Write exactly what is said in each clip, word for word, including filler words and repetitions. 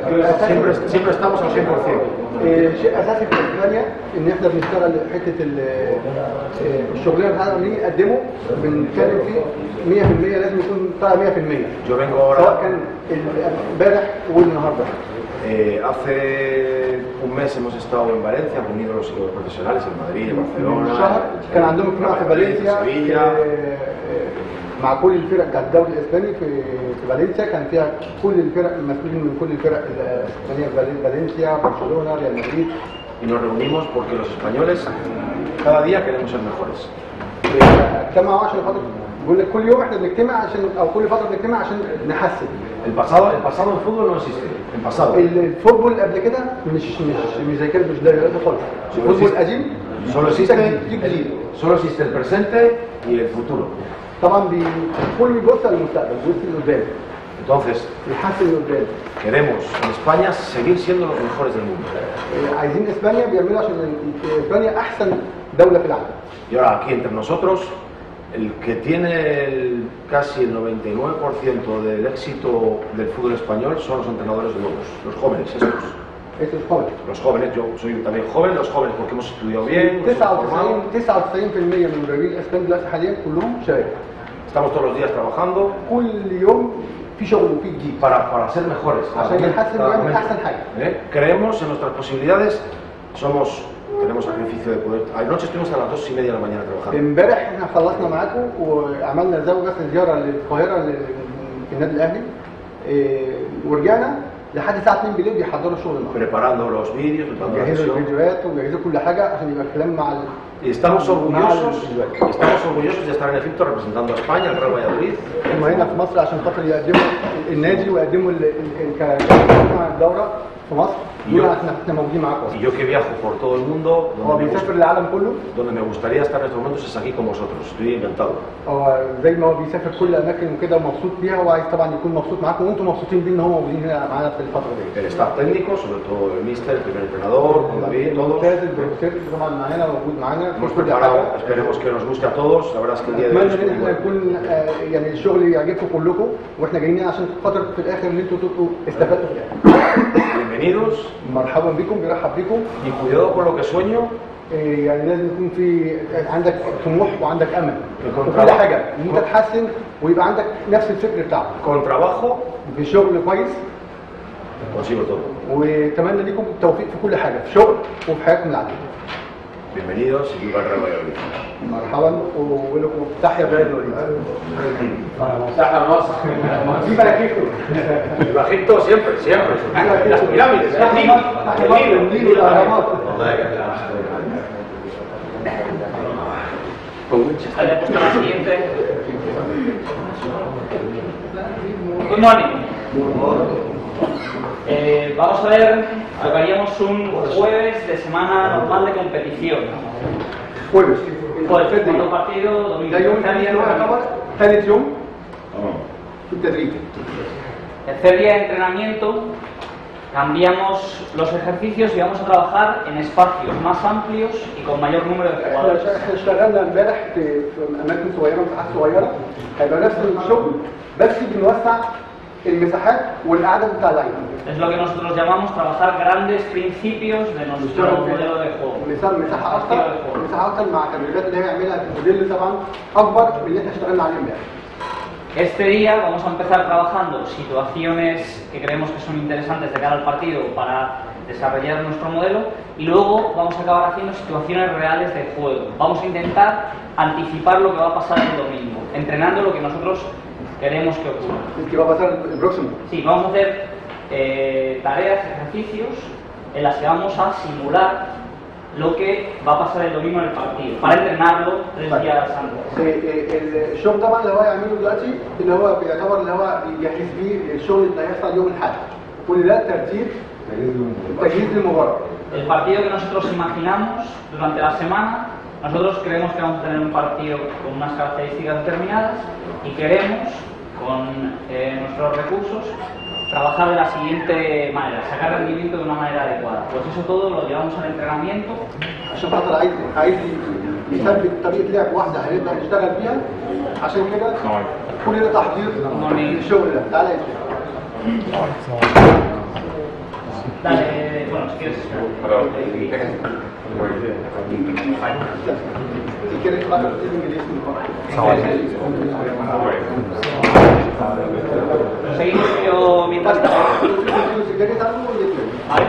siempre, siempre estamos al cien por ciento. شيء اساسي في اسبانيا ان احنا بنشتغل حته الشغلانه بتاعتنا اللي نقدمه بنتكلم فيه مية في المية لازم يكون طالع مية في المية. Yo vengo ahora. سواء كان امبارح والنهارده. Eh, hace un mes hemos estado en Valencia reunidos los equipos profesionales en Madrid, en Barcelona. شهر كان عندهم اجتماع في فالنسيا مع كل الفرق بتاعت الدوري الاسباني في في فالنسيا، كان فيها كل الفرق المسؤولين من كل الفرق الاسبانيه، فالنسيا، برشلونه، ريال مدريد. Y nos reunimos porque los españoles cada día queremos ser mejores. اجتمعوا عشان خاطر بيقول لك كل يوم احنا بنجتمع عشان او كل فتره بنجتمع عشان نحسن. El pasado, el pasado en fútbol no existe. El pasado. الفوتبول قبل كده مش مش مش زي كده، مش دلوقتي خالص. الفوتبول القديم solo existe solo existe el presente y el futuro. طبعا الكل بيبص على المستقبل، بيبص لقدام. Entonces, يحسن لقدام. queremos en España seguir siendo los mejores del mundo. عايزين اسبانيا بيعملوا عشان اسبانيا احسن دوله في العالم. Y ahora aquí entre nosotros, el que tiene el, casi el noventa y nueve por ciento del éxito del fútbol español son los entrenadores nuevos, los jóvenes estos. Estos jóvenes. Los jóvenes, yo soy también joven, los jóvenes porque hemos estudiado bien. تسعة وتسعين بالمية من المدربين الاسبان دلوقتي حاليا كلهم شباب. Estamos todos los días trabajando. كل يوم في شغل وفي جديد. Para para ser mejores. عشان نحسن ونعمل احسن حاجه. ¿Eh? Creemos en nuestras posibilidades. Somos tenemos sacrificio de poder. Anoche estuvimos a las dos y media de la mañana trabajando. امبارح احنا خلصنا معاكم وعملنا زي بس زياره للقاهره للنادي الاهلي ورجعنا لحد الساعه اتنين بالليل بيحضروا الشغل معانا. Preparando los vídeos, بيجهزوا الفيديوهات وبيجهزوا كل حاجه عشان يبقى الكلام مع ال... Y estamos orgullosos, estamos orgullosos de estar en Egipto representando a España, al Real Valladolid. هم هنا في مصر عشان خاطر يقدموا النادي ويقدموا الدوره في مصر. يقولوا احنا احنا موجودين معاكم. Y yo que viajo por todo el mundo, هو بيسافر العالم كله. Donde me gustaría estar en estos momentos es aquí con vosotros. Estoy encantado. هو زي ما هو بيسافر كل الاماكن وكده ومبسوط بيها، وعايز طبعا يكون مبسوط معاكم وانتم مبسوطين بيه ان هم موجودين هنا معانا في الفتره دي. El staff técnico, sobre todo el mister, el primer entrenador, con David, todos. البروفيسور طبعا معانا موجود معانا. Hemos preparado, esperemos que nos guste a todos. La verdad es que el día de hoy اتمنى ان احنا يكون يعني الشغل يعجبكم كلكم، واحنا جايين عشان خاطر في الاخر ان انتوا تبقوا استفدتوا في الاخر. Bienvenidos. مرحبا بكم، بيرحب بكم. Y cuidado con lo que sueño. يعني لازم يكون في عندك طموح وعندك امل في كل حاجه ان انت تحسن ويبقى عندك نفس الفكر بتاعك. Con trabajo. بشغل كويس. Consigo todo. واتمنى لكم التوفيق في كل حاجه، في شغل وفي حياتكم العاديه. Bienvenidos y viva el Real Valladolid. مرحبا ولكم تحيا Valladolid. تحيا مصر. Viva Egipto. Viva Egipto siempre, siempre. Las pirámides. El Nilo, el Ahramat. Good morning. Eh, vamos a ver, tocaríamos un jueves de semana normal de competición. Jueves. Jueves, segundo partido, domingo. ثالث يوم في التدريب. Tercer día de entrenamiento, cambiamos los ejercicios y vamos a trabajar en espacios más amplios y con mayor número de jugadores. احنا اشتغلنا امبارح في اماكن صغيره ومساحات صغيره، هيبقى نفس الشغل بس بنوسع المساحات والاعداد بتاع اللعيبه. Es lo que nosotros llamamos trabajar grandes principios de nuestro modelo de juego. مساحه اكتر مساحه اكتر مع التدريبات اللي هيعملها في الموديل طبعا اكبر من اللي احنا اشتغلنا عليه امبارح. Este día vamos a empezar trabajando situaciones que creemos que son interesantes de cara al partido para desarrollar nuestro modelo y luego vamos a acabar haciendo situaciones reales de juego. Vamos a intentar anticipar lo que va a pasar el domingo, entrenando lo que nosotros queremos que ocurra. ¿Qué va a pasar el próximo? Sí, vamos a hacer eh, tareas, ejercicios en las que vamos a simular lo que va a pasar el domingo en el partido, para entrenarlo tres días antes. الشغل طبعا اللي هو يعمله دلوقتي اللي هو بيعتبر اللي هو بيجهز بيه الشغل اللي هيحصل يوم الاحد. كل ده ترتيب تجهيز للمباراه. El partido que nosotros imaginamos durante la semana, nosotros creemos que vamos a tener un partido con unas características determinadas y queremos, con eh, nuestros recursos, trabajar de la siguiente manera, sacar rendimiento de una manera adecuada. Pues eso todo lo llevamos al entrenamiento. عشان خاطر عايز عايز يثبت طريقه لعب واحده هنبدا نشتغل بيها، عشان كده كل ده تحضير للشغل ده. تعالى يا Si quieres, para el inglés, Seguimos yo mientras tanto. si quieres algo, Vale.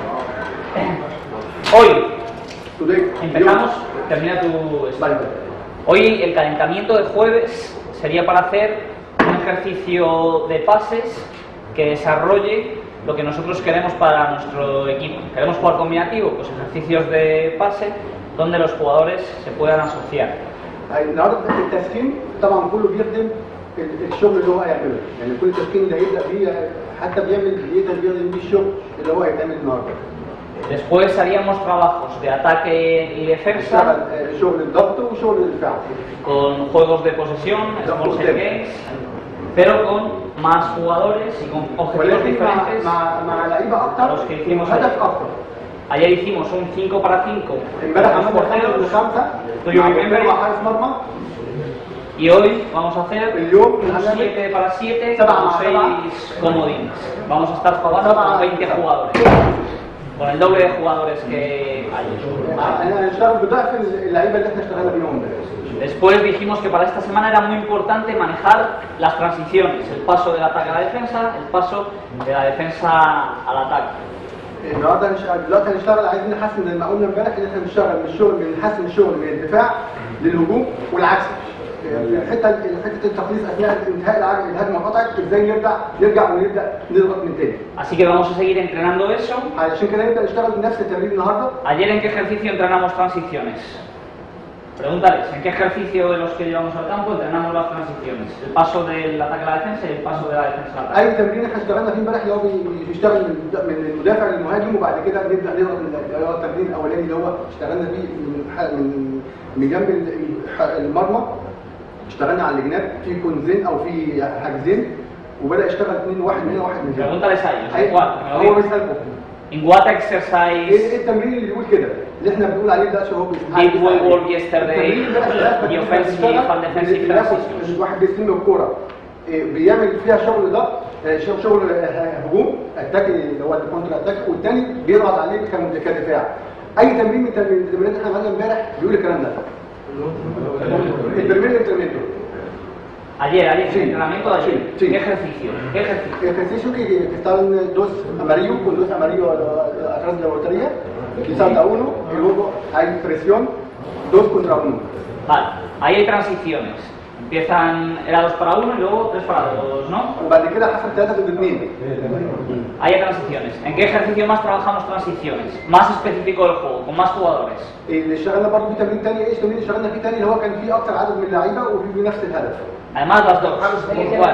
Hoy empezamos, termina tu slide. Hoy el calentamiento de jueves sería para hacer un ejercicio de pases que desarrolle lo que nosotros queremos para nuestro equipo. Queremos jugar combinativo, pues ejercicios de pase donde los jugadores se puedan asociar. النهارده في التسخين طبعا كله بيخدم الشغل اللي هو هيعمله، يعني كل تسخين اللي هيبدا بيه حتى بيعمل يقدر يخدم بيه الشغل اللي هو هيتعمل النهارده. Después haríamos trabajos de ataque y defensa شغل الضغط وشغل الدفاع. con juegos de posesión, small set games, pero con más jugadores y con objetivos diferentes a los que hicimos ayer. Ayer hicimos un cinco para cinco y hoy vamos a hacer un siete para siete con seis comodines. Vamos a estar jugando con veinte jugadores, con el doble de jugadores que ayer. Después dijimos que para esta semana era muy importante manejar las transiciones, el paso del ataque a la defensa, el paso de la defensa al ataque. النهارده دلوقتي هنشتغل عايزين نحسن زي ما قلنا امبارح ان احنا نشتغل من الشغل من نحسن الشغل من الدفاع للهجوم والعكس. الحته حته التخليص اثناء انتهاء الهجمه قطعت ازاي نرجع نرجع ونبدا نضغط من تاني. Así que vamos a seguir entrenando eso. علشان كده نبدا نشتغل بنفس التمرين النهارده. Ayer en qué ejercicio entrenamos transiciones. Pregúntales, ¿en qué ejercicio de los que llevamos al campo entrenamos las transiciones? El paso del ataque a la defensa y el paso de la defensa al ataque. أي تمرين احنا اشتغلنا فيه امبارح اللي هو بيشتغل من المدافع للمهاجم وبعد كده نبدأ نضغط اللي هو التمرين الأولاني اللي هو اشتغلنا فيه من من جنب المرمى، اشتغلنا على الجناب في كونزين أو في حاجزين وبدأ يشتغل اثنين واحد من واحد من هنا. Pregúntales a ellos. هو بيسألكم. In what exercise ايه التمرين اللي بيقول كده اللي احنا بنقول عليه ده هو did we work yesterday the offensive and defensive transitions. الواحد بيستلم الكوره بيعمل فيها شغل ضغط شغل هجوم اتاكي اللي هو الكونتر اتاك والثاني بيضغط عليه كدفاع. اي تمرين من التمرينات اللي احنا عملناها امبارح بيقول الكلام ده. التمرين اللي انترنته Ayer, ayer, sí, entrenamiento de ayer. Sí. ¿Qué ejercicio? ¿Qué ejercicio? Ejercicio que, que estaban dos amarillos, con dos amarillos atrás de la portería, que salta uno y luego hay presión, dos contra uno. Vale, ahí hay transiciones. Empiezan, era dos para uno y luego tres para dos, ¿no? وبعد كده حصل ثلاثة ضد اثنين. Hay transiciones. ¿En qué ejercicio más trabajamos transiciones? Más específico del juego, con más jugadores. اللي اشتغلنا برضه في تمرين ثاني، ايش تمرين اشتغلنا فيه ثاني اللي هو كان فيه اكثر عدد من اللعيبه وفي نفس الهدف. Además las dos. Igual.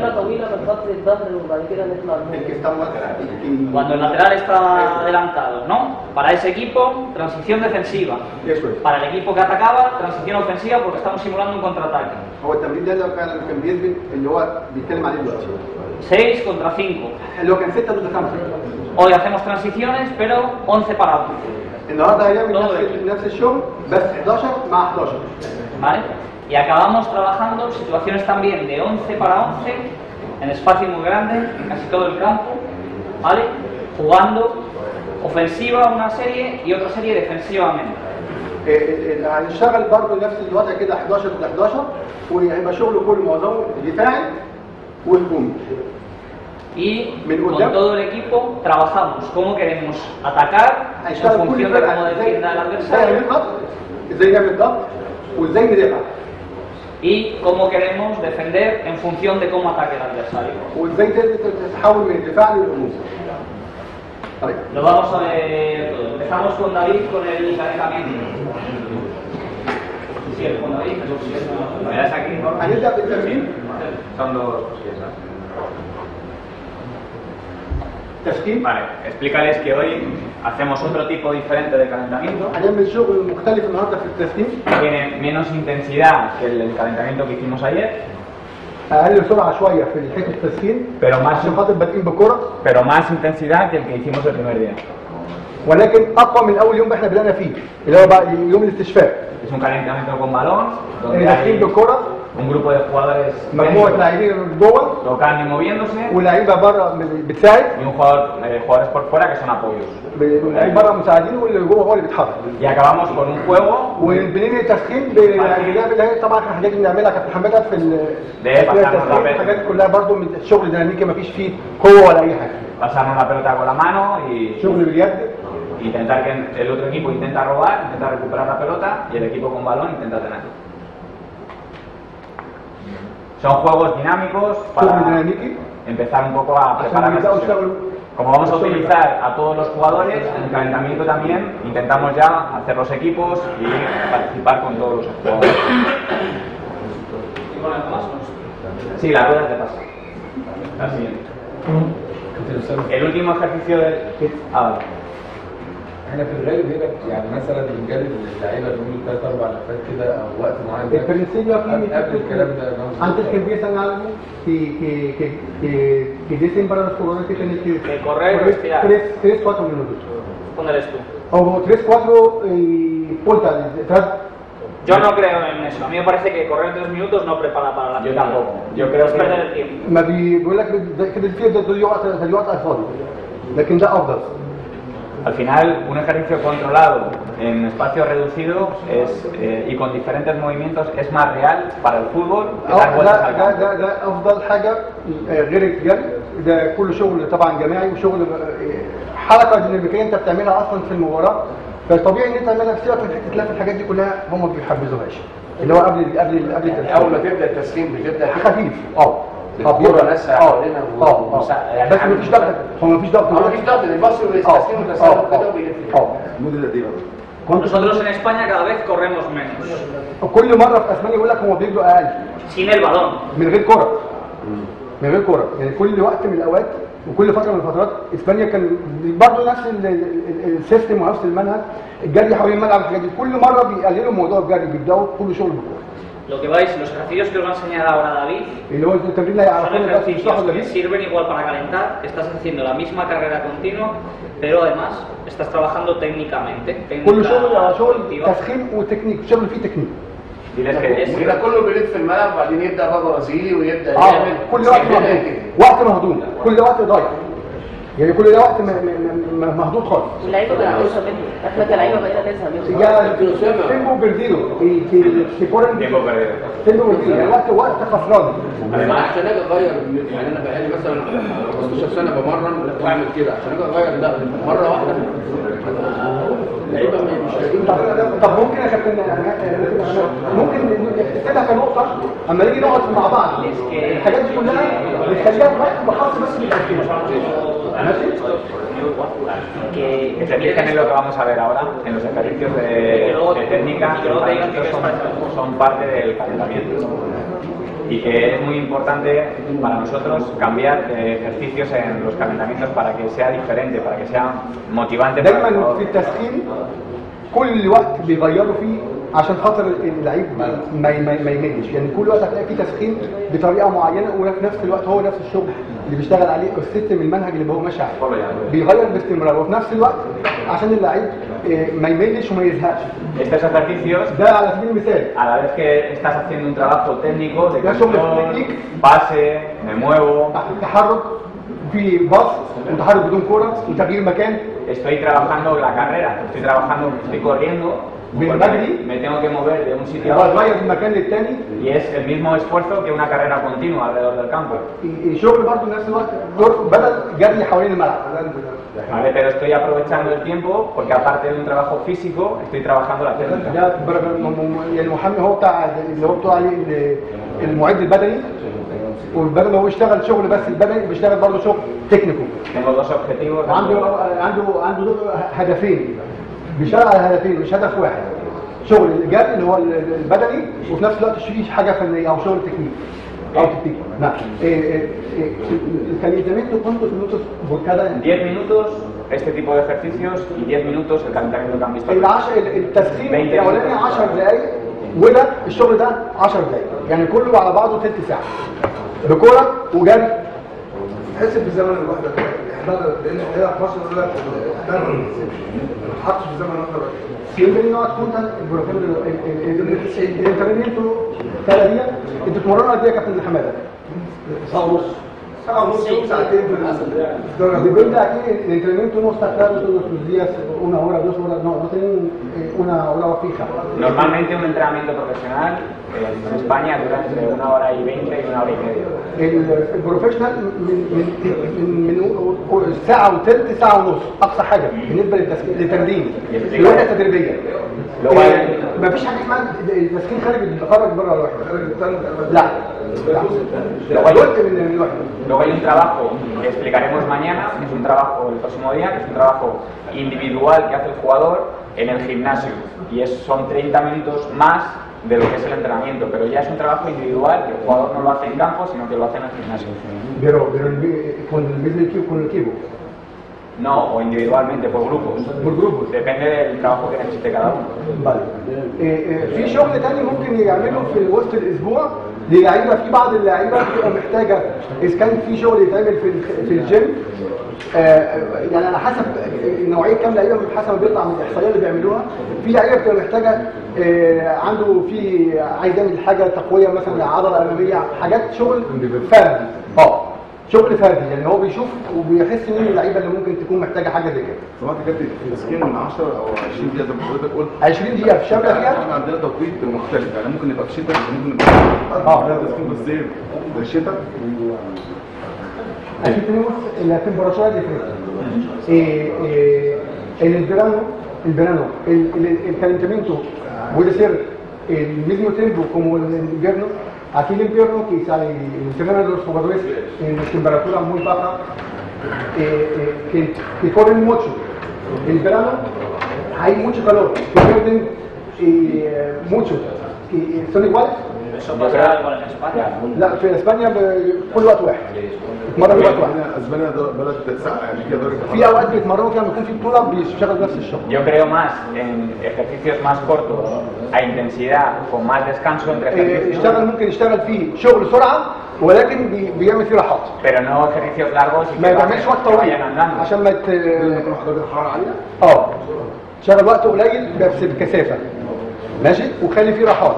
Cuando el lateral está adelantado, ¿no? Para ese equipo, transición defensiva. Para el equipo que atacaba, transición ofensiva porque estamos simulando un contraataque. هو التمرين ده اللي كان كان بيثبت اللي هو بيتكلم عليه دلوقتي. seis contra cinco. اللي هو كان ستة ضد خمسة. Hoy hacemos transiciones, pero once para once. النهارده هيعمل نفس نفس الشغل بس حداشر مع حداشر. ¿Vale? Y acabamos trabajando situaciones también de once para once, en espacio muy grande, en casi todo el campo, ¿vale? Jugando ofensiva una serie y otra serie defensivamente. هنشتغل برضه نفس الوضع كده حداشر ضد حداشر وهيبقى شغله كله معظمه دفاعي وهجومي. Y con todo el equipo trabajamos cómo queremos atacar en función de cómo defienda el adversario. ازاي نعمل ضغط وازاي ندافع. Y cómo queremos defender en función de cómo ataque el adversario. وازاي تتحول من الدفاع للهجوم. Lo vamos a ver todo. Empezamos con David con el calentamiento. Sí, con David. ¿Verás aquí? هنبدأ بالتمرين. Son dos piezas. تسخين. Vale, explícales que hoy hacemos otro tipo diferente de calentamiento. هنعمل شغل مختلف النهارده في التسخين. Tiene menos intensidad que el calentamiento que hicimos ayer. اقل سرعه شويه في حته التسخين. Pero más عشان خاطر بادئين بكره. Pero más intensidad que el que hicimos el primer día. ولكن اقوى من اول يوم احنا بدأنا فيه اللي هو بقى يوم الاستشفاء. Es un calentamiento con balón. داخلين بكره un grupo de jugadores مجموعه لاعبين جوه tocando y moviéndose ولاعيبه بره بتساعد y un jugador, eh, jugadores por fuera que son apoyos. اللي بره مساعدين واللي جوه هو اللي بيتحرك. Y acabamos con un juego وبننهي التسخين باللعب اللي هي طبعا احنا حاجات بنعملها كابتن حماده في التسخين حاجات كلها برضو من الشغل ديناميكي ما فيش فيه قوه ولا اي حاجه. pasarnos la pelota con la mano y شغل باليد. intentar que el otro equipo intenta robar, intenta recuperar la pelota y el equipo con balón intenta tener. Son juegos dinámicos para empezar un poco a preparar la sesión. Como vamos a utilizar a todos los jugadores, en el calentamiento también intentamos ya hacer los equipos y participar con todos los jugadores. Sí, la rueda te pasa. La siguiente. El último ejercicio de... Ah, احنا في الغالب هنا يعني مثلا بنجلد اللعيبه بنقول ثلاث اربع لفات كده او وقت معين El principio aquí قبل الكلام ده antes que empiezan algo que que que que, que dicen para los jugadores que tienen que Que correr o estirar. tres tres cuatro minutos ¿Dónde eres tú? o tres cuatro eh, vueltas detrás. Yo no creo en eso. A mí me parece que correr tres minutos no prepara para la yo final. tampoco. Yo creo Es que... perder el tiempo. ما بيقول لك كده الفير ده تضيع وقت تضيع وقت فاضي لكن ده افضل. Al final, un ejercicio controlado en espacios reducidos es, eh, y con diferentes movimientos es más real para el fútbol que dar vueltas al ده campo. ده ده افضل حاجه غير الجري ده كله شغل طبعا جماعي وشغل حركه ديناميكيه انت بتعملها اصلا في المباراه فطبيعي ان انت تعملها في سيبك من حته تلف الحاجات دي كلها هم ما بيحبذوهاش اللي هو قبل قبل قبل اول ما تبدا التسخين بتبدا خفيف اه الكوره ناسها حوالينا بس مفيش ضغط هو مفيش ضغط ما فيش ضغط الباص والتسخين والتسلل كده وبيلف اه Nosotros en España cada vez corremos menos. كل مره في اسبانيا يقول لك هو بيجروا اقل Sin el balón. من غير كره من غير كره يعني كل وقت من الاوقات وكل فتره من الفترات اسبانيا كان برضه نفس السيستم ونفس المنهج الجري حوالين الملعب الحاجات دي كل مره بيقللوا موضوع الجري بيبداوا كل شغل بالكوره. Lo que vais, los ejercicios que os va a enseñar ahora David اللي هو التمرين اللي son هيعرفونا بس ejercicios يشرحوا que لنا sirven igual para calentar, estás haciendo la misma carrera continua, pero además estás trabajando técnicamente. كل شغل técnica شغل colectiva. تسخين وتكنيك شغل فيه تكنيك. Diles que... يبقى كله بيلف في الملعب وبعدين يبدا بقى برازيلي ويبدا اه يعمل كل وقت مهضوم وقت مهضوم كل وقت ضايع يعني كل ده وقت م- م- م- مهضوم خالص. اللعيبه بقى عاوزه منه احنا كلاعيبه بقينا نزهق منه. ya tengo perdido y que se ponen Tiempo perdido. tengo perdido يعني وقت وقت خسران. انا عشان اجي اغير يعني انا بقالي مثلا خمستاشر سنه بمرن واعمل كده عشان اجي اغير ده مره واحده اللعيبه مش لاقيين. طب طب ممكن يا كابتن ممكن نحسبها كنقطه اما نيجي نقعد مع بعض الحاجات دي كلها بنخليها في وقت خاص بس بالتفكير ماشي. Que, Que se fijen en lo que vamos a ver ahora, en los ejercicios de, de técnica, que para nosotros son, son parte del calentamiento. Y que es muy importante para nosotros cambiar eh, ejercicios en los calentamientos para que sea diferente, para que sea motivante para el دايما jugador. في التسخين كل وقت بيغيروا فيه عشان خاطر اللعيب ما ما ما يملش يعني كل وقت هتلاقي فيه تسخين بطريقه معينه وفي نفس الوقت هو نفس الشغل اللي بيشتغل عليه السيستم المنهج اللي هو ماشي عليه بيغير باستمرار وفي نفس الوقت عشان اللعيب ما يملش وما يزهقش. Estos ejercicios, ده على سبيل المثال a la vez que estás haciendo un trabajo técnico de Ya sobre control, técnico. pase, me muevo, تحت التحرك في باص وتحرك بدون كرة وتغيير مكان estoy trabajando la carrera, estoy trabajando, estoy corriendo, Bien, porque Magri. me tengo que mover de un sitio a يبقى otro تغير من مكان للتاني y es el mismo esfuerzo que una carrera continua alrededor del campo. الشغل برضه في نفس الوقت دور بدل جري حوالين الملعب. Vale, pero estoy aprovechando el tiempo porque aparte de un trabajo físico estoy trabajando la técnica. ده يعني المحمي هو بتاع اللي هو بتاع عليه المعد البدني والبدل ما هو يشتغل شغل بس البدني بيشتغل برضه شغل تكنيكو. Tengo dos objetivos. عنده عنده عنده هدفين بيشتغل على هدفين مش هدف واحد. شغل الجري اللي هو البدني وفي نفس الوقت في حاجه فنيه او شغل تكنيك او تكنيك. نعم. El calentamiento cuántos minutos por cada diez minutos este tipo de ejercicios y diez minutos el calentamiento que han visto. العشر التسخين الاولاني عشر دقائق وده الشغل ده عشر دقائق يعني كله على بعضه ثلث ساعه بكوره وجري. تحس بالزمن الوحده بدل لان هي في مصر يقول لك ده ما تحطش في زمن اخر. Siempre no adjuntan, por ejemplo, el entrenamiento cada día, انت تتمرنوا قد ايه يا كابتن حماده؟ ساعة ونص. ساعة ونص ساعتين depende aquí el entrenamiento no está claro todos los días, una hora, dos horas, no, no tienen una hora fija. Normalmente un entrenamiento profesional en España dura entre una hora y veinte y una hora y media. El profesional من من من ساعة وثلث ساعة ونص أقصى حاجة بالنسبة للتمرين الوحدة التدريبية. ما فيش حاجة اسمها التسخين خارج خارج بره الوحدة. لا. Luego hay un trabajo que explicaremos mañana, que es un trabajo el próximo día, que es un trabajo individual que hace el jugador en el gimnasio. Y es, son treinta minutos más de lo que es el entrenamiento, pero ya es un trabajo individual que el jugador no lo hace en campo, sino que lo hace en el gimnasio. Pero, pero con el mismo equipo, con el equipo. No, o individualmente, por grupos. Por grupos. Depende del trabajo que necesite cada uno. Vale. في شغل تاني ممكن يعمله في وسط الاسبوع للعيبه، في بعض اللعيبه بتبقى محتاجه اذا كان في شغل يتعمل في في الجيم، يعني على حسب نوعيه كام لعيبه حسب ما بيطلع من الاحصائيات اللي بيعملوها. في لعيبه بتبقى محتاجه عنده في عايز يعمل حاجه تقويه مثلا عضله اماميه، حاجات شغل فردي. اه شغل فردي، يعني هو بيشوف وبيحس ان اللعيبه اللي ممكن تكون محتاجه حاجه زي كده. سمعت كابتن التسخين من عشرة او عشرين دقيقه زي ما حضرتك قلت. عشرين دقيقه في شامله فيها؟ احنا عندنا توقيت مختلف، يعني ممكن يبقى في الشتاء ممكن يبقى اه تسخين في الصيف في الشتاء. Aquí tenemos la temperatura diferente. Eh, eh, en el verano, el verano, el, el, el calentamiento puede ser el mismo tiempo como el invierno. Aquí el invierno que sale, entrenan a los jugadores en temperatura muy baja, eh, eh, que, que corren mucho. En el verano hay mucho calor, que pierden eh, mucho. Eh, ¿Son iguales? Eso pasa igual en España. لا في اسبانيا كل وقت واحد. بيتمرنوا وقت واحد. اسبانيا بلد ساقعه يعني فيها درجه في اوقات بيتمرنوا كده لما يكون في بطوله بيشتغل نفس الشغل. Yo creo más en ejercicios más cortos, a intensidad, con más descanso entre ejercicios. اشتغل ممكن يشتغل فيه شغل سرعه ولكن بي بيعمل فيه راحات. Pero no ejercicios largos y ما بيعملش وقت طويل عشان ما يت درجه حراره عاليه. اه شغل وقت قليل بس بكثافه. ماشي وخلي فيه راحات.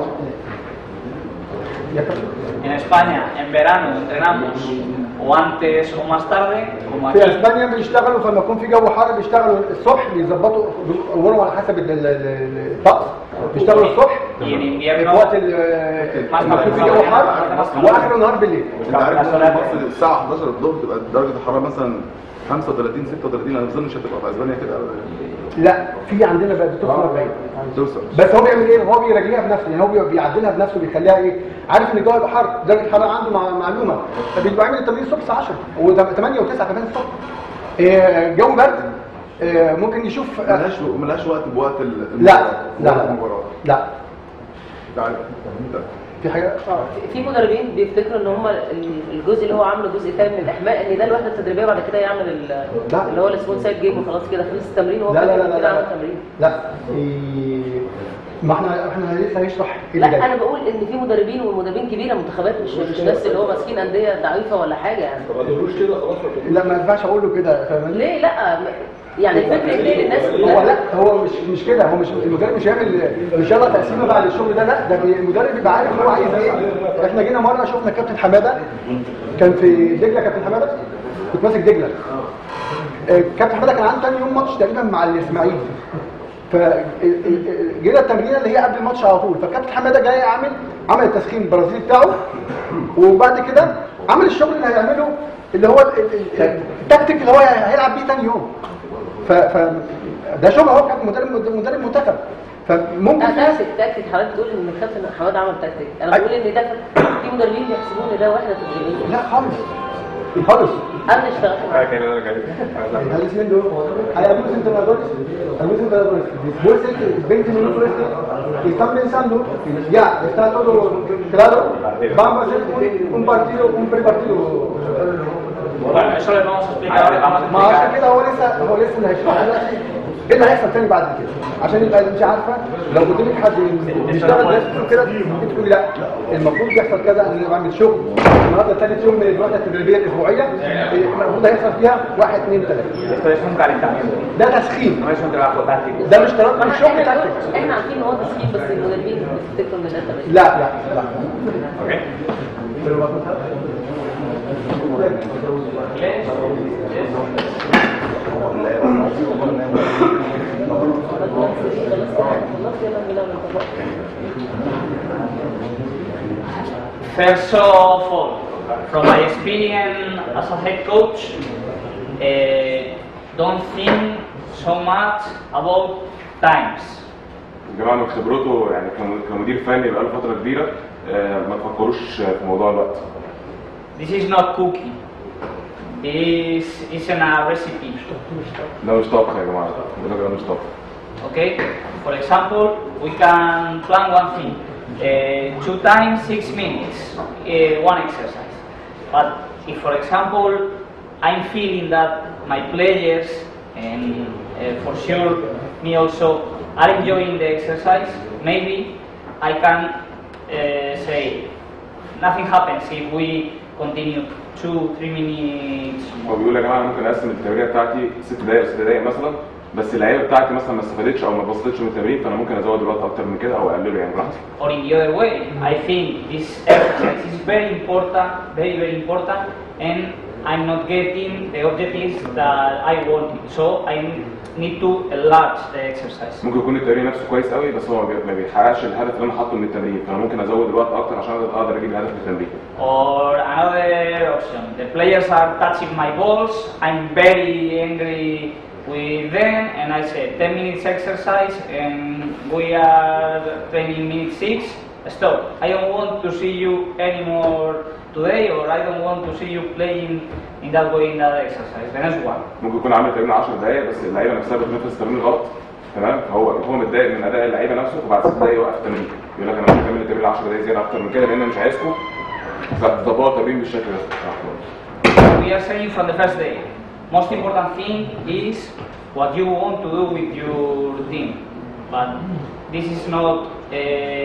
En España, en verano, entrenamos o antes o más tarde, como aquí. في اسبانيا بيشتغلوا فلما يكون في جو حار بيشتغلوا الصبح، بيظبطوا بيدوروا على حسب الطقس، بيشتغلوا الصبح في وقت ما يكون في جو حار واخر النهار بالليل. انت عارف مصر الساعه حداشر الظهر تبقى درجه الحراره مثلا خمسة وثلاثين ستة وثلاثين، انا بظن مش هتبقى في اسبانيا كده. لا في عندنا بقى بتوصل أربعين. بس هو بيعمل ايه؟ هو بيراجعها بنفسه، يعني هو بيعدلها بنفسه، بيخليها ايه؟ عارف ان الجو هيبقى حر، درجه الحراره عنده معلومه، فبيبقى عامل التمرين الصبح الساعه عشرة وثمانية وتسعة كمان الصبح. إيه جو برد إيه ممكن يشوف ملهاش ملهاش وقت بوقت لا لا المباراه. لا لا في حاجه اه في مدربين بيفتكروا ان هم الجزء اللي هو عامله جزء ثاني من الاحماء، ان ده الوحده التدريبيه بعد كده يعمل اللي هو السبون سايد جيم وخلاص كده خلص التمرين وهو لا لا لا كده عمل تمرين. لا إيه ما احنا احنا لسه هنشرح ايه لا جاي. انا بقول ان في مدربين ومدربين كبيره منتخبات مش مش نفس اللي هو ماسكين انديه ضعيفه ولا حاجه يعني. ما تقولوش كده خلاص. لا ما ينفعش اقول له كده فاهمني؟ ليه لا يعني الفكره ليه للناس هو لا هو مش مش كده، هو مش المدرب مش هيعمل مش يلا تقسيمه بعد الشغل ده، لا ده المدرب بيبقى عارف هو عايز ايه. احنا جينا مره شفنا كابتن حماده كان في دجله، كابتن حماده كنت ماسك دجله. كابتن حماده كان عنده ثاني يوم ماتش تقريبا مع الاسماعيلي، فجينا التمرينه اللي هي قبل الماتش على طول، فالكابتن حماده جاي عامل عمل التسخين البرازيلي بتاعه، وبعد كده عمل الشغل اللي هيعمله اللي هو التكتيك اللي هو هيلعب بيه ثاني يوم. ف ده شغل هو كان مدرب مدرب منتخب، فممكن تكتيك تكتيك حضرتك تقول ان الكابتن حماده عمل تكتيك، انا بقول ان ده في مدربين بيحسبون ان ده وحده تدريبيه. لا خالص خالص. انا اشتغلت معاه. الاثنين دول hay algunos entrenadores, algunos entrenadores después de veinte minutos este están pensando ya está todo claro, vamos a hacer un, un partido, un prepartido. Bueno, eso les vamos a explicar ahora. ما عشان كده هو لسه هو لسه اللي هيشرح ايه اللي هيحصل تاني بعد كده؟ عشان يبقى انت عارفه لو قلت لك حد بيشتغل ناس بتقول كده انت تقولي لا المفروض يحصل كذا. انا بعمل شغل النهارده ثالث يوم من الوحده التدريبيه الاسبوعيه المفروض هيحصل فيها واحد اثنين ثلاثه. ده تسخين، ده مش طريقه مش شغل تكتيك. احنا عارفين ان هو تسخين بس المدربين بيفتكروا ان ده تمام. لا لا لا. اوكي. First of all, from my experience as a head coach, uh, don't think so much about times. جماعة من خبرته يعني كمدير فني بقاله فترة كبيرة ما تفكروش في موضوع الوقت. This is not cooking. This isn't a recipe. ده مش طبخ يا جماعة، ده مش طبخ. Okay? For example, we can plan one thing. Uh, two times six minutes, uh, one exercise. But if, for example, I'm feeling that my players and uh, for sure me also are enjoying the exercise, maybe I can uh, say nothing happens if we continue two, three minutes. هو بيقول يا جماعة أنا ممكن أقسم التمرين بتاعتي ست دقايق ست دقايق مثلا، بس اللعيبه بتاعتي مثلا ما استفادتش او ما اتبسطتش من التمرين، فانا ممكن ازود الوقت اكتر من كده او اقلله يعني براحتي. Or in the other way, I think this exercise is very important, very very important, and I'm not getting the objectives that I wanted, so I need to enlarge the exercise. ممكن يكون التمرين نفسه كويس قوي بس هو ما بيحققش الهدف اللي انا حاطه من التمرين، فانا ممكن ازود الوقت اكتر عشان اقدر اجيب الهدف من التمرين. Or another option, the players are touching my balls, I'm very angry with them, and I say ten minutes exercise and we are training minute six, stop. I don't want to see you anymore today, or I don't want to see you playing in that way in that exercise. The next one. ممكن يكون عامل تمرين عشر دقايق بس اللعيبه نفسها بتنفذ التمرين غلط، تمام؟ فهو هو متضايق من اداء اللعيبه نفسه، فبعد ست دقايق يوقف التمرين، يقول لك انا مش هكمل التمرين عشر دقايق زياده اكتر من كده لان انا مش عايزكم تطبقوا التمرين بالشكل ده. We are saying from the first day, most important thing is what you want to do with your team, but this is not uh,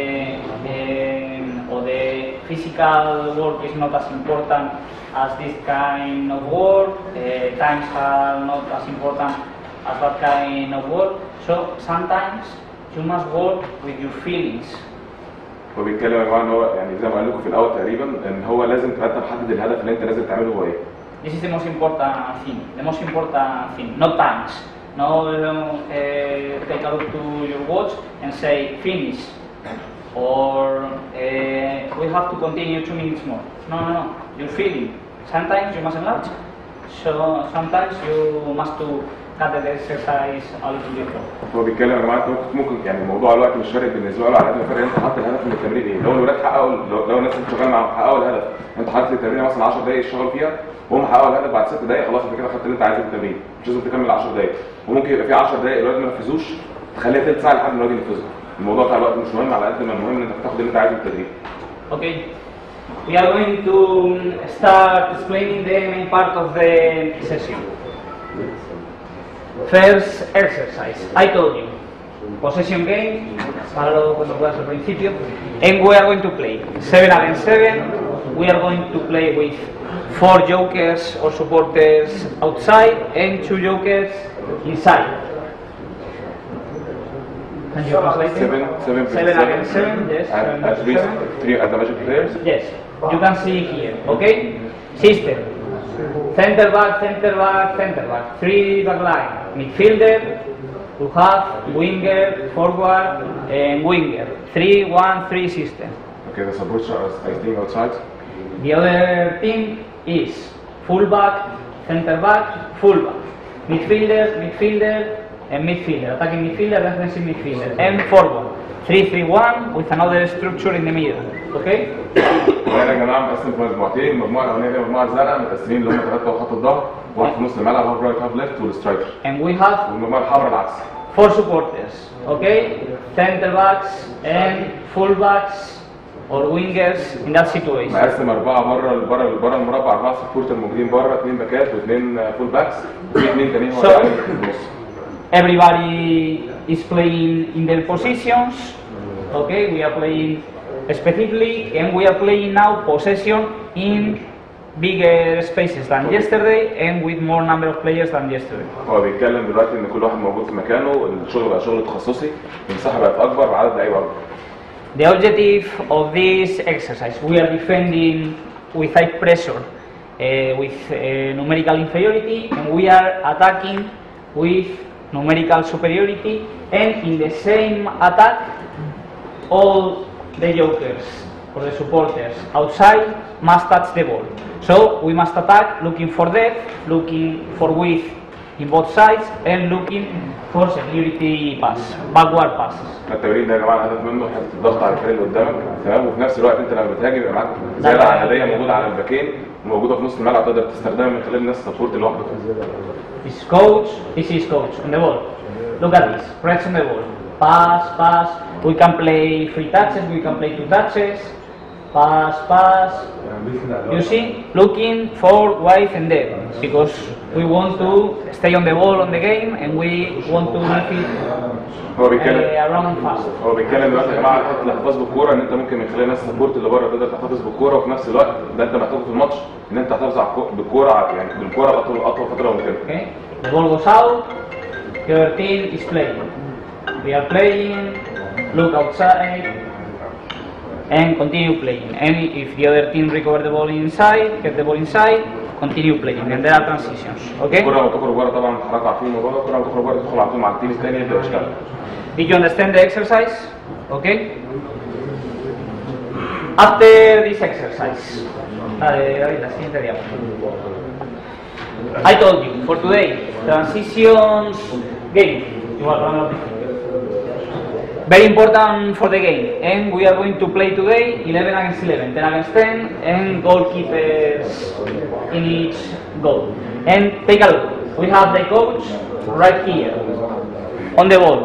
um, or the physical work is not as important as this kind of work. Uh, times are not as important as that kind of work. So sometimes you must work with your feelings. هو بيتكلم يا جماعه ان هو يعني زي ما قال لكم في الاول تقريبا ان هو لازم تبقى انت محدد الهدف اللي انت لازم تعمله هو ايه. This is the most important thing. The most important thing, not times. No, uh, take a look to your watch and say finish, or uh, we have to continue two minutes more. No, no, no. You're feeling. Sometimes you must enlarge. So sometimes you must to cut the exercise a little bit more. هو بيتكلم يا جماعه ممكن يعني موضوع الوقت مش فارق بالنسبه له على قد ما فارق انت حاطط الهدف من التمرين ايه. لو الولاد حققوا لو, لو الناس اللي شغال معاهم حققوا الهدف، انت حاطط التمرين مثلا عشر دقائق يشتغلوا فيها وهم حققوا الهدف بعد ست دقائق، خلاص انت كده خدت اللي انت عايزه من التمرين، مش لازم تكمل عشر دقائق. وممكن يبقى في عشر دقائق الولاد ما نفذوش تخليها ثلث ساعه لحد ما الولاد ينفذوا. الموضوع بتاع الوقت مش مهم على قد ما المهم ان انت تاخد اللي انت عايزه من التدريب. Okay. We are going to start explaining the main part of the session. First exercise, I told you, possession game, páralo cuando puedas al principio, and we are going to play seven against seven. We are going to play with four jokers or supporters outside and two jokers inside. Can you translate it? Seven, seven, seven against seven, yes. At, seven at least seven. three advantage players. Yes, you can see here, okay? System. Center back, center back, center back. Three back line. Midfielder, to half, winger, forward, and winger. Three, one, three system. Okay, the supporters are I think outside. The other thing is fullback, center back, fullback. Midfielder, midfielder, and midfielder. Attacking midfielder, defensive midfielder. And forward. three three one with another structure in the middle. Okay? وهنا يا جماعه مقسم في مجموعتين، المجموعه الاولانيه دي مجموعه زرقاء متقسمين اللي هم ثلاثه خط الظهر، واحد في نص الملعب، هاف رايت هاف ليفت والسترايكر. And we have والمجموعه الحمراء العكس. four supporters, okay? Center backs and full backs or wingers in that situation. مقسم اربعه بره بره بره المربع، اربعه سبورتر موجودين بره، اثنين باكات واثنين فول باكس، وفي اثنين تانيين هو So, في النص. everybody is playing in their positions. Okay, we are playing specifically, and we are playing now possession in bigger spaces than yesterday and with more number of players than yesterday. هو بيتكلم دلوقتي ان كل واحد موجود في مكانه، الشغل بقى شغل تخصصي، المساحه بقت اكبر وعدد لعيبه اكبر. The objective of this exercise, we are defending with high pressure, uh, with uh, numerical inferiority, and we are attacking with numerical superiority, and in the same attack, all the jokers or the supporters outside must touch the ball. So we must attack looking for depth, looking for width in both sides, and looking for security pass, backward passes. التمرين ده يا جماعه الهدف منه حته الضغط على الفريق اللي قدامك، تمام، وفي نفس الوقت انت لما بتهاجم يبقى معاك زياده عدديه موجوده على الباكين وموجوده في نص الملعب تقدر تستخدمها من خلال الناس السبورت اللي لوحدك. This coach, this is coach on the ball. Look at this, press on the ball. Pass, pass. We can play three touches, we can play two touches. Pass, pass. You see, looking for width and depth because we want to stay on the ball on the game and we want to make it هو بيتكلم uh, around fast. هو بيتكلم دلوقتي يا جماعه حته الاحتفاظ بالكوره، ان انت ممكن من خلال الناس السبورت اللي بره تقدر تحتفظ بالكوره، وفي نفس الوقت ده انت محتاجه في الماتش ان انت تحتفظ بالكوره يعني بالكوره اطول اطول فتره ممكنه. Okay, the ball goes out. The other team is playing. We are playing. Look outside. And continue playing. And if the other team recover the ball inside, get the ball inside, continue playing. And there are transitions. Okay? الكرة لما تخرج بره طبعا حضرتك عارفين الموضوع ده، الكرة لما تخرج بره تدخل على طول مع التيم الثاني يبدا يشتغل. Did you understand the exercise? Okay? After this exercise, I told you for today, transitions game. You are running out of Very important for the game, and we are going to play today eleven against eleven, ten against ten, and goalkeepers in each goal. And take a look, we have the coach right here on the ball.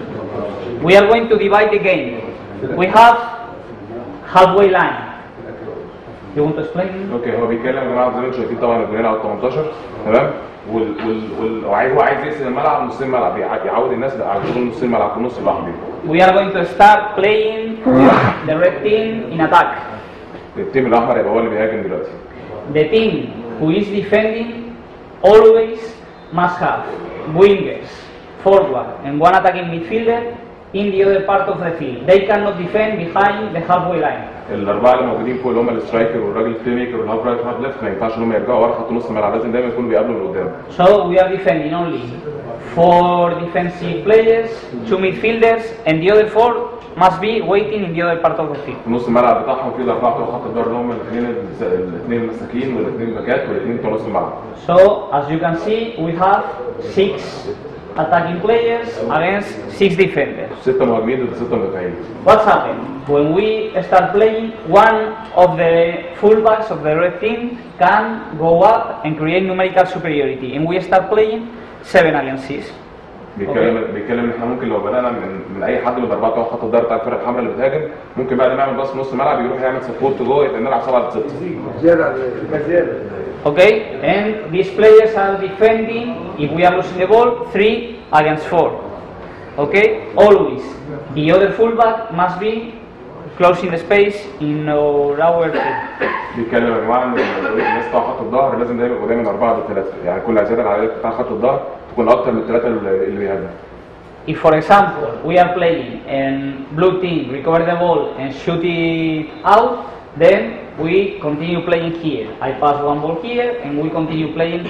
We are going to divide the game. We have halfway line. You want to explain? اوكي هو بيتكلم يا جماعه زي ما انتم شايفين طبعا الجنين على تمنتاشر، تمام، وال وال وال وعايز هو عايز يقسم الملعب نصين ملعب، يعود الناس على دخول نصين الملعب في النص لوحده. We are going to start playing the red team in attack. التيم الاحمر يبقى هو اللي بيهاجم دلوقتي. The team who is defending always must have wingers, forward, and one attacking midfielder in the other part of the field. They cannot defend behind the halfway line. الاربعه اللي موجودين فوق اللي هم السترايكر والراجل البلاي ميكر والهاف رايت والهاف ليفت ما ينفعش ان هم يرجعوا ورا خط نص الملعب، لازم دايما يكونوا بيقابلوا من قدام. So we are defending only four defensive players, two midfielders, and the other four must be waiting in the other part of the field. في نص الملعب بتاعهم في الاربعه بتوع خط الدار اللي هم الاثنين الاثنين المساكين والاثنين باكات والاثنين بتوع نص الملعب. So as you can see, we have six attacking players against six defenders. ستة مهاجمين ضد ستة مدافعين. What's happened? When we start playing, one of the fullbacks of the red team can go up and create numerical superiority, and we start playing seven against six. بيتكلم بيتكلم ان احنا ممكن لو بدانا من من اي حد من الاربعه بتوع خط الدار بتاع الفرقه الحمراء اللي بتهاجم، ممكن بعد ما نعمل باص نص الملعب يروح يعمل سبورت جوه يبقى نلعب سبعه ضد سته. زياده زياده. Okay, and these players are defending if we are losing the ball three against four. Okay, always the other fullback must be closing the space in our team. بيتكلم يا جماعه ان الناس بتوع خط الظهر لازم دايما يبقوا دايما اربعه ضد ثلاثه، يعني كل زياده العدد بتاع خط الظهر تكون اكتر من الثلاثه اللي بيهاجموا. If for example we are playing and blue team recover the ball and shoot it out, then we continue playing here. I pass one ball here and we continue playing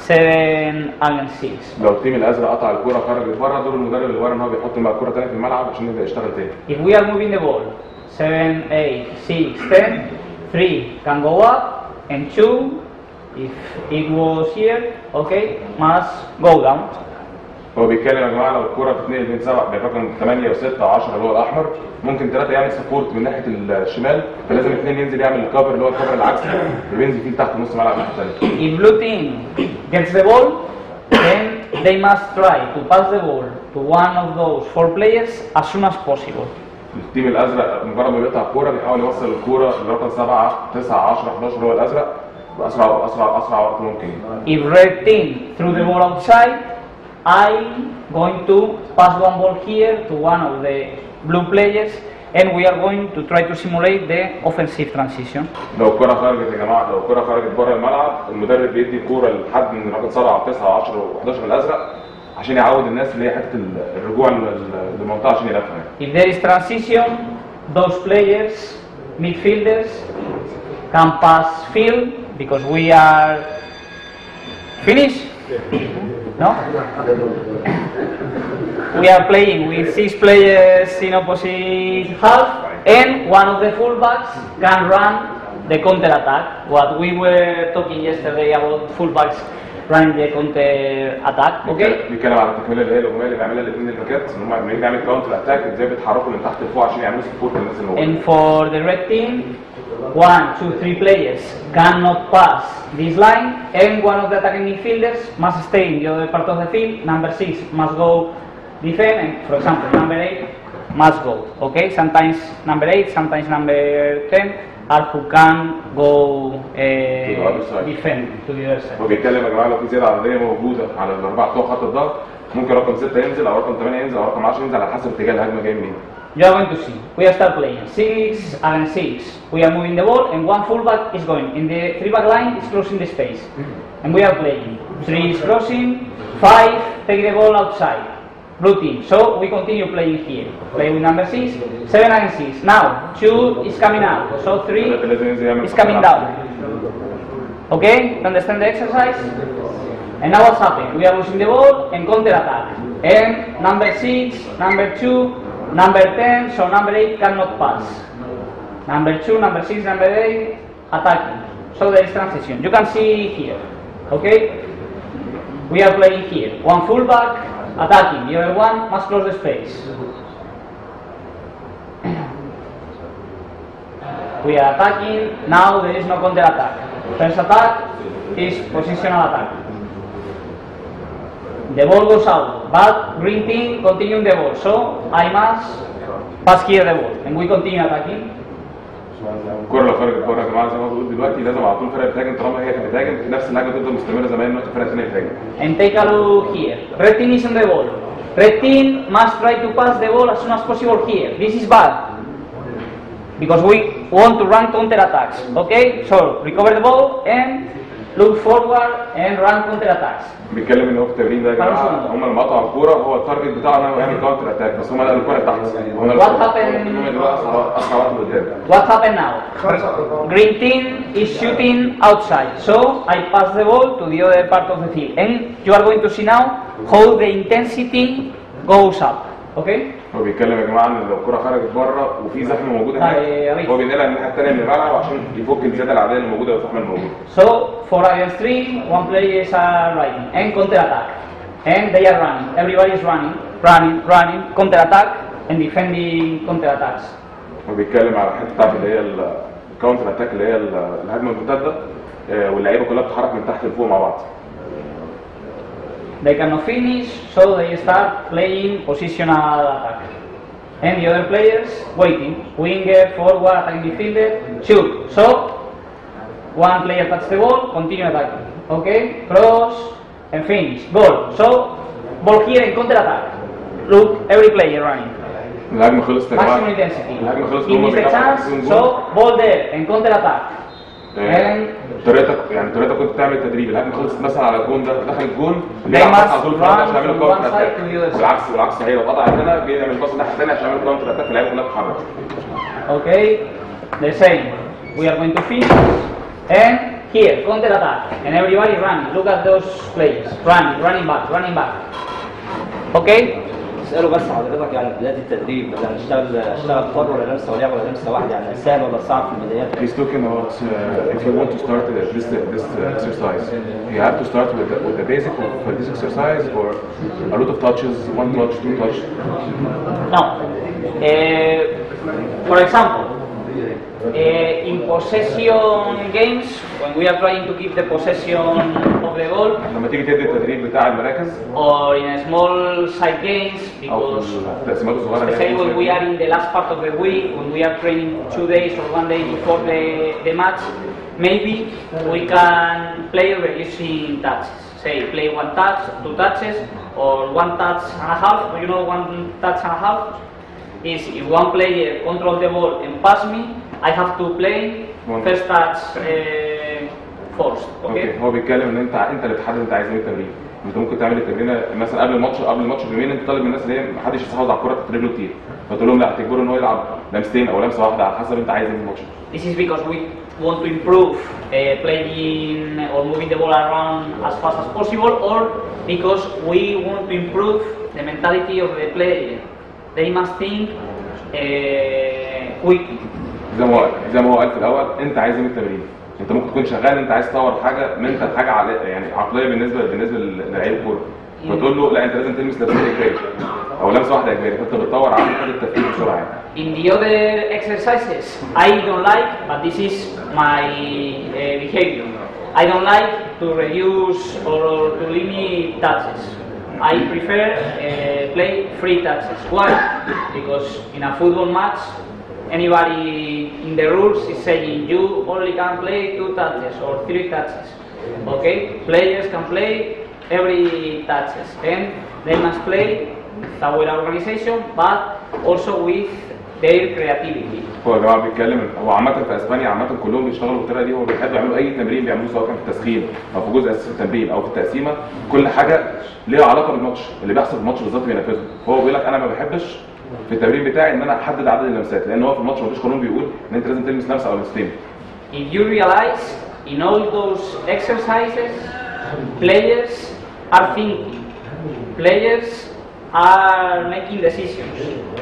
seven against six. لو التيم الازرق قطع الكوره خرجت بره، دور المدرب اللي ورا ان هو بيحط الكوره تاني في الملعب عشان يبدا يشتغل تاني. If we are moving the ball seven, eight, six, ten, three can go up and two, if it was here, okay, must go down. هو بيتكلم يا جماعه لو الكوره في اتنين اتنين سبعة برقم ثمانية و6 و10 اللي هو الاحمر، ممكن ثلاثه يعمل سبورت من ناحيه الشمال، فلازم اثنين ينزل يعمل الكفر اللي هو الكفر العكسي اللي بينزل فيه تحت نص الملعب الناحيه الثانيه. If blue team gets the ball, then they must try to pass the ball to one of those four players as soon as possible. التيم الازرق مجرد ما بيقطع الكوره بيحاول يوصل الكوره لرقم سبعة تسعة عشرة حداشر اللي هو الازرق باسرع اسرع اسرع وقت ممكن. If red team threw the ball outside, I'm going to pass one ball here to one of the blue players, and we are going to try to simulate the offensive transition. لو الكرة خرجت يا جماعة، لو الكرة خرجت بره الملعب، المدرب بيدي الكرة لحد من رقم سبعة أو تسعة أو عشرة أو حداشر الأزرق عشان يعود الناس اللي هي حتة الرجوع للمنطقة عشان يدافعوا. If there is transition, those players, midfielders, can pass field because we are finished. No? We are playing with six players in opposite half, and one of the fullbacks can run the counter attack. What we were talking yesterday about fullbacks running the counter attack. Okay? بيتكلم على التكمله اللي هي الهجوميه اللي بيعملها الاثنين الباكات، ان هم لما يجي يعمل كاونتر اتاك ازاي بيتحركوا من تحت لفوق عشان يعملوا سبورت للناس اللي موجوده. And for the red team, one, two, three players cannot pass this line, and one of the attacking midfielders must stay in the other part of the field. Number six must go defend, and for example, number eight must go. Okay, sometimes number eight, sometimes number ten are who can go uh, defend to the other side. هو بيتكلم يا جماعه لو في زياده عدديه موجوده على الاربعه بتوع خط الضغط، ممكن رقم ستة ينزل او رقم ثمانية ينزل او رقم عشرة ينزل على حسب اتجاه الهجمه جاي منين. You are going to see. We are start playing six and six. We are moving the ball, and one fullback is going in the three back line. Is closing the space, and we are playing. Three is crossing. Five take the ball outside. Blue team. So we continue playing here. Play with number six, seven and six. Now two is coming out. So three is coming down. Okay, understand the exercise? And now what's happening? We are losing the ball and counter attack. And number six, number two, number ten, so number eight cannot pass. Number two, number six, number eight attacking. So there is transition. You can see here. Okay? We are playing here. One fullback attacking, the other one must close the space. We are attacking, now there is no counter attack. First attack is positional attack. The ball goes out, but green team continuing the ball, so I must pass here the ball, and we continue attacking. الكرة لو خرجت بره يا جماعه زي ما بقول دلوقتي لازم على طول الفرقه بتهاجم طالما هي كانت بتهاجم نفس الهجمه تفضل مستمره زي ما هي دلوقتي الفرقه الثانيه بتهاجم. And take a look here. Red team is on the ball. Red team must try to pass the ball as soon as possible here. This is bad because we want to run counter attacks. Okay, so recover the ball and look forward and run counter attacks. بيتكلم ان هو في التمرين ده يا جماعه هم لما قطعوا الكوره هو التارجت بتاعنا هو يعمل كاونتر اتاك بس هم لقوا الكوره تحت. What happened? What happened now? Green team is shooting outside, so I pass the ball to the other part of the field, and you are going to see now how the intensity goes up. Okay? هو بيتكلم يا جماعه ان لو الكوره خرجت بره وفي زحمه موجوده هناك هو بينقلها الناحيه الثانيه من الملعب عشان يفك الزياده العاديه اللي موجوده والزحمه الموجوده. So four against three, one player is uh, riding and counter attack, and they are running. Everybody is running, running, running, counter attack and defending counter attacks. هو بيتكلم على الحته بتاعت اللي هي الكاونتر اتاك اللي هي الهجمه المرتده واللعيبه كلها بتتحرك من تحت لفوق مع بعض. They cannot finish, so they start playing positional attack. And the other players waiting. Winger, forward, attacking midfielder, shoot. So one player touches the ball, continue attacking. Okay, cross and finish. Goal. So ball here and counter attack. Look, every player running. الهجمه خلصت يا جماعه. Maximum intensity. الهجمه خلصت. Give me the chance. So ball there and counter attack. طريقتك يعني طريقتك كنت بتعمل تدريب الهجمه خلصت مثلا على الجون ده دخل الجون They must على طول run عشان يعملوا from كاونتر one side اتاك to the other side. والعكس والعكس صحيح لو قطع هنا بيعمل باص الناحيه الثانيه عشان يعملوا كاونتر اتاك اللعيبه كلها بتتحرك. Okay, the same. We are going to finish and here counter attack and everybody running. Look at those players running, running back, running back. Okay. اساله بس حضرتك يعني بدايه التدريب مثلا اشتغل اشتغل حر ولا لمسه ولياقه ولا لمسه واحده يعني سهل ولا صعب في البدايات؟ He's talking about uh, if you want to start this this exercise, you have to start with the, with the basic for this exercise or a lot of touches, one touch, two touch. No. Uh, for example, uh, in possession games, when we are trying to keep the possession of the ball, لما تيجي تدي التدريب بتاع المراكز or in a small side games, because especially when we are in the last part of the week, when we are training two days or one day before the, the match, maybe we can play reducing touches. say play one touch, two touches, or one touch and a half. You know, one touch and a half is if one player controls the ball and pass me, I have to play first touch uh, first. Okay. اوكي هو بيتكلم ان انت انت اللي بتحدد انت عايز ايه التمرين. انت ممكن تعمل التمرين مثلا قبل الماتش قبل الماتش بيومين انت طالب من الناس اللي هي ما حدش يستحوذ على الكوره تدريبله كتير، فتقول لهم لا تجبره ان هو يلعب لمستين او لمسه واحده على حسب انت عايز ايه في الماتش. This is because we want to improve uh, playing or moving the ball around as fast as possible, or because we want to improve the mentality of the player. They must think uh, quickly. زي ما هو زي ما هو قال في الاول انت عايز ايه من التمرين. انت ممكن تكون شغال انت عايز تطور حاجه منتال حاجه عقليه يعني عقليه بالنسبه بالنسبه للعيب الكوره، فتقول له لا انت لازم تلمس لمسه اجباري او لمسه واحده اجباري، فانت بتطور عقل خد التفكير بسرعه يعني. In the other exercises, I don't like, but this is my uh, behavior. I don't like to reduce or to limit touches. I prefer uh, play free touches. Why? Because in a football match, anybody in the rules is saying you only can play two touches or three touches. Okay? Players can play every touches, and they must play with our organization, but also with their creativity. هو يا جماعه بيتكلم هو عامه في اسبانيا عامه كلهم بيشتغلوا بالطريقه دي، هو بيحبوا يعملوا اي تمرين بيعملوه سواء كان في التسخين او في جزء اساسي في التمرين او في التقسيمه، كل حاجه ليها علاقه بالماتش اللي بيحصل في الماتش بالظبط بينفذه. هو بيقول لك انا ما بحبش في التمرين بتاعي ان انا احدد عدد اللمسات، لان هو في الماتش مفيش قانون بيقول ان انت لازم تلمس لمسه او لمستين. If you realize in all those exercises, players are thinking, players are making decisions.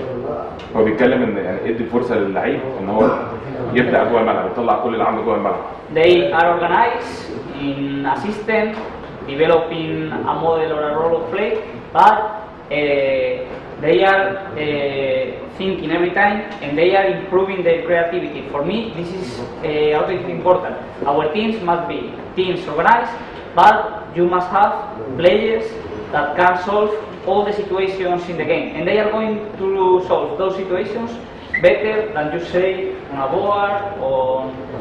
هو بيتكلم ان يعني ادي الفرصه للعيب ان هو يبدا جوه الملعب يطلع كل اللي عنده جوه الملعب. They are organized in a system, developing a model or a role of play, but uh, they are uh, thinking every time and they are improving their creativity. For me, this is uh, absolutely important. Our teams must be teams organized, but you must have players that can solve all the situations in the game, and they are going to solve those situations better than you say on a board or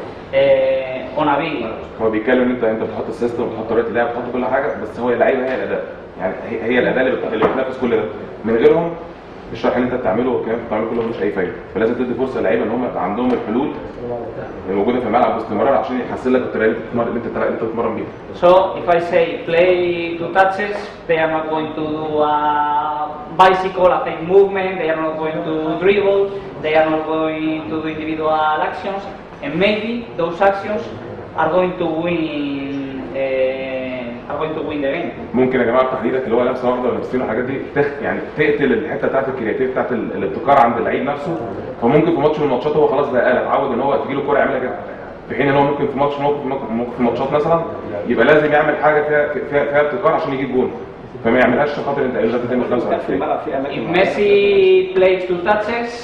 uh, on a video. هو بيتكلم ان انت انت بتحط السيستم وبتحط طريقه اللعب بتحط كل حاجه، بس هو اللعيبه هي الاداء، يعني هي, هي الاداء اللي, بت... اللي بتنافس كل ده. من غيرهم الشرح اللي انت بتعمله والكلام اللي بتعمله كله ملوش اي فايده، فلازم تدي فرصه للعيبه ان هم يبقى عندهم الحلول الموجوده في الملعب باستمرار عشان يحسن لك الطريقه اللي انت اللي انت بتتمرن بيها. So if I say play two touches, they are not going to do a bicycle, a fake movement, they are not going to dribble, they are not going to do individual actions, and maybe those actions are going to win uh, are going to win the game. ممكن يا جماعه تحديدك اللي هو لمسه واحده ولا لمستين والحاجات دي تخ يعني تقتل الحته بتاعت الكرياتيف بتاعت الابتكار عند اللعيب نفسه، فممكن في ماتش من الماتشات هو خلاص بقى آلة اتعود ان هو تجي له كوره يعملها كده، في حين ان هو ممكن في ماتش ممكن في ماتشات مثلا يبقى لازم يعمل حاجه فيها فيها, فيها ابتكار عشان يجيب جول، فما يعملهاش عشان خاطر انت قايل لازم تعمل خمسه. في الملعب في اماكن If Messi plays two touches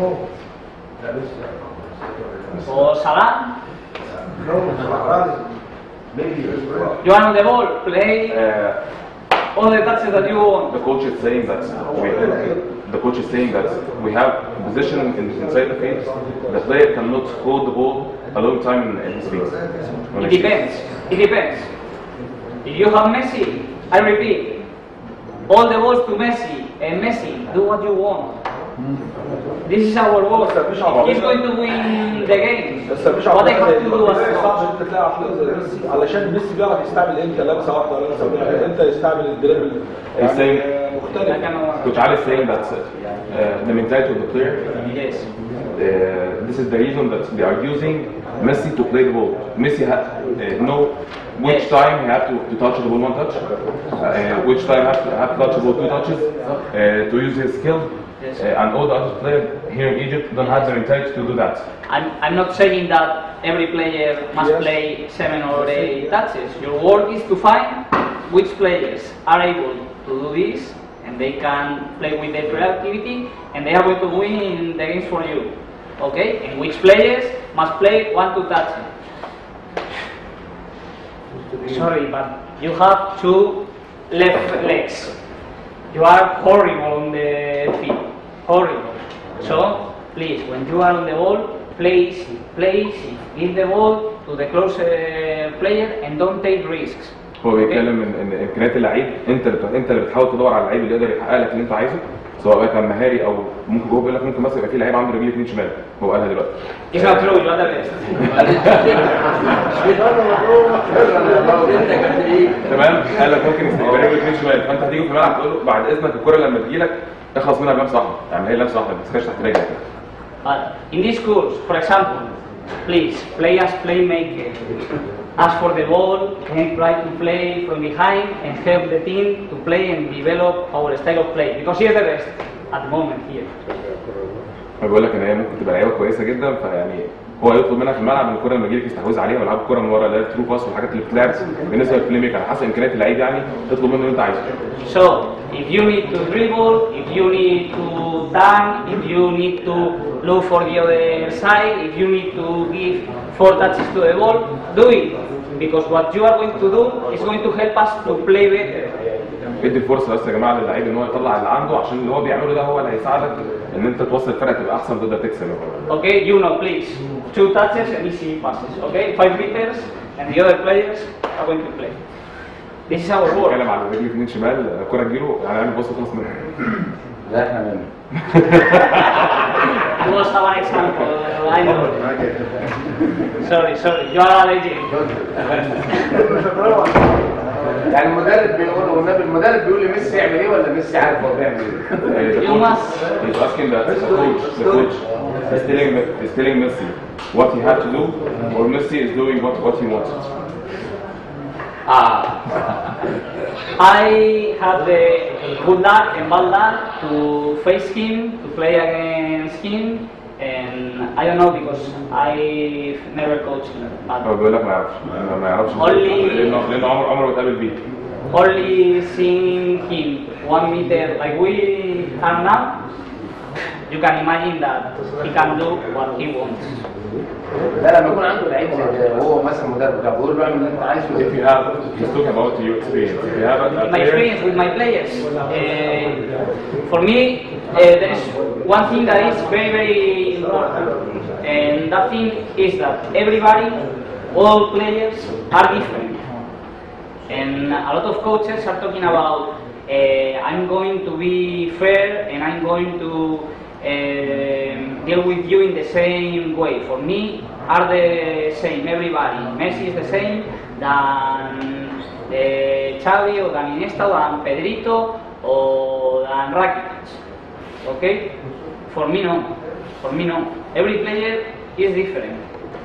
or Salah, you are on the ball, play uh, all the touches that you want. The coach is saying that we, the coach is saying that we have position in, inside the field. The player cannot hold the ball a long time in, in his feet. It depends. It depends. If you have Messi, I repeat, all the balls to Messi, and Messi, do what you want. This is our work. He's going to win the game. What I have to do as صعب انت تلاقي عقليه زي ميسي علشان ميسي بيعرف يستعمل امتى لمسه واحده ولا لمسه واحده، انت يستعمل الدريبل يعني مختلف. Coach Ali is saying that uh, the mentality of the player. Yes. Uh, this is the reason that they are using Messi to play the ball. Messi has uh, know which time he have to, to touch the ball one touch, uh, which time have to have to touch the ball two touches, uh, to use his skill. Uh, and all the other players here in Egypt don't have the mentality to do that. I'm, I'm not saying that every player must yes. play seven or eight touches. Your work is to find which players are able to do this and they can play with their creativity and they are going to win the games for you. Okay? And which players must play one two touches. Sorry, but you have two left legs. You are horrible on the field. Horrible. So, please, when you are on the ball, please, please give the ball to the closer player and don't take risks. هو بيتكلم ان ان امكانيات اللعيب انت اللي انت اللي بتحاول تدور على اللعيب اللي يقدر يحقق لك اللي انت عايزه، سواء بقى كان مهاري او ممكن هو بيقول لك ممكن مثلا يبقى في لعيب عنده رجليه اثنين شمال، هو قالها دلوقتي. It's not true, you are the best. تمام؟ قال لك ممكن يبقى رجله اثنين شمال، فانت هتيجي في الملعب تقول له بعد اذنك الكره لما تجي لك اخلص منها بلمسه واحده، يعني هي لمسه واحده ما تسكتش تحت رجلك. But in these schools, for example, please play as playmaker. Ask for the ball, and try to play from behind and help the team to play and develop our style of play. Because he is the best at the moment here. بقول لك ان هي ممكن تبقى لعيبه كويسه جدا، فيعني هو يطلب منها في الملعب ان الكره لما تجيلك يستحوذ عليها ويلعب الكره من ورا اللي هي الثرو باس والحاجات اللي بتتلعب بالنسبه للبلاي ميكر على حسب امكانيات اللعيب، يعني اطلب منه اللي انت عايزه. So if you need to dribble, if you need to dunk, if you need to look for the other side, if you need to give four touches to the ball, do it. Because what you are going to do is going to help us to play better. ادي الفرصه بس يا جماعه للعيب ان هو يطلع اللي عنده، عشان اللي هو بيعمله ده هو اللي هيساعدك ان انت توصل الفرقه تبقى احسن وتقدر تكسب. Okay, you know, please. Two touches and easy passes. Okay, five meters and the other players are going to play. This is our work. اتكلم على رجل اثنين شمال، الكره تجيله يعني عامل بص خلص منها. لا احنا منه. It was our example. I know. Sorry, sorry. You are a legend. يعني المدرب بيقول والنبي المدرب بيقول لميسي يعمل ايه ولا ميسي عارف هو بيعمل ايه؟ You must. He's asking the coach, the coach is telling is telling Messi what he had to do, or Messi is doing what what he wants. Ah. I had the good luck and bad luck to face him, to play against him, and I don't know because I've never coached him. هو بيقول لك ما يعرفش ما يعرفش Only- لانه لانه عمره عمره ما اتقابل بيه. Only seeing him one meter like we are now, you can imagine that he can do what he wants. لا لما يكون عنده لعيب زي ده وهو مثلا مدرب ده بيقول له اعمل اللي انت عايزه. If you have, he's talking about your experience. If you have a, a My player, experience with my players, uh, for me, uh, there is one thing that is very, very important, and that thing is that everybody, all players are different, and a lot of coaches are talking about uh, I'm going to be fair and I'm going to um, deal with you in the same way. For me, are the same. Everybody, Messi is the same than uh, Xavi or than Iniesta or than Pedrito or than Rakitic. Okay? For me, no. For me, no. Every player is different,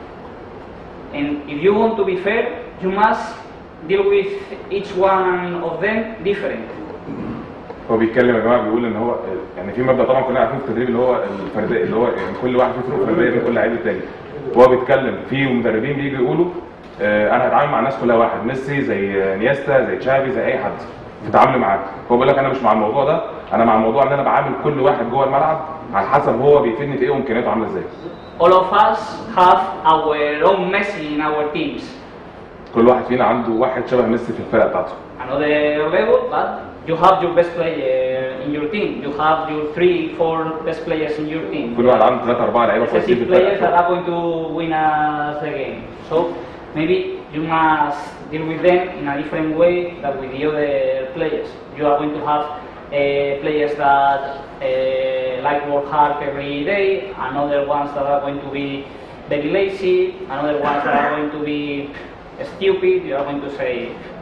and if you want to be fair, you must deal with each one of them different. هو بيتكلم يا جماعه بيقول ان هو يعني في مبدا طبعا كلنا عارفين في التدريب اللي هو الفرديه، اللي هو يعني كل واحد فيه فروق فرديه بين كل لعيب والتاني. وهو بيتكلم في مدربين بيجوا يقولوا آه انا هتعامل مع الناس كلها واحد، ميسي زي نيستا زي تشافي زي اي حد في تعاملي معاه. هو بيقول لك انا مش مع الموضوع ده، انا مع الموضوع ان انا بعامل كل واحد جوه الملعب على حسب هو بيفيدني في ايه وامكانياته عامله ازاي. All of us have our own Messi in our teams. كل واحد فينا عنده واحد شبه ميسي في الفرقه بتاعته. Another level, but you have your best player in your team. You have your three, four best players in your team. كل واحد عنده ثلاثة أربعة لعيبة كويسين في Specific players that الفرقة. are going to win us the game. So maybe you must deal with them in a different way than with the other players. You are going to have uh, players that uh, like work hard every day, and other ones that are going to be very lazy, and other ones that are going to be stupid. You are going to say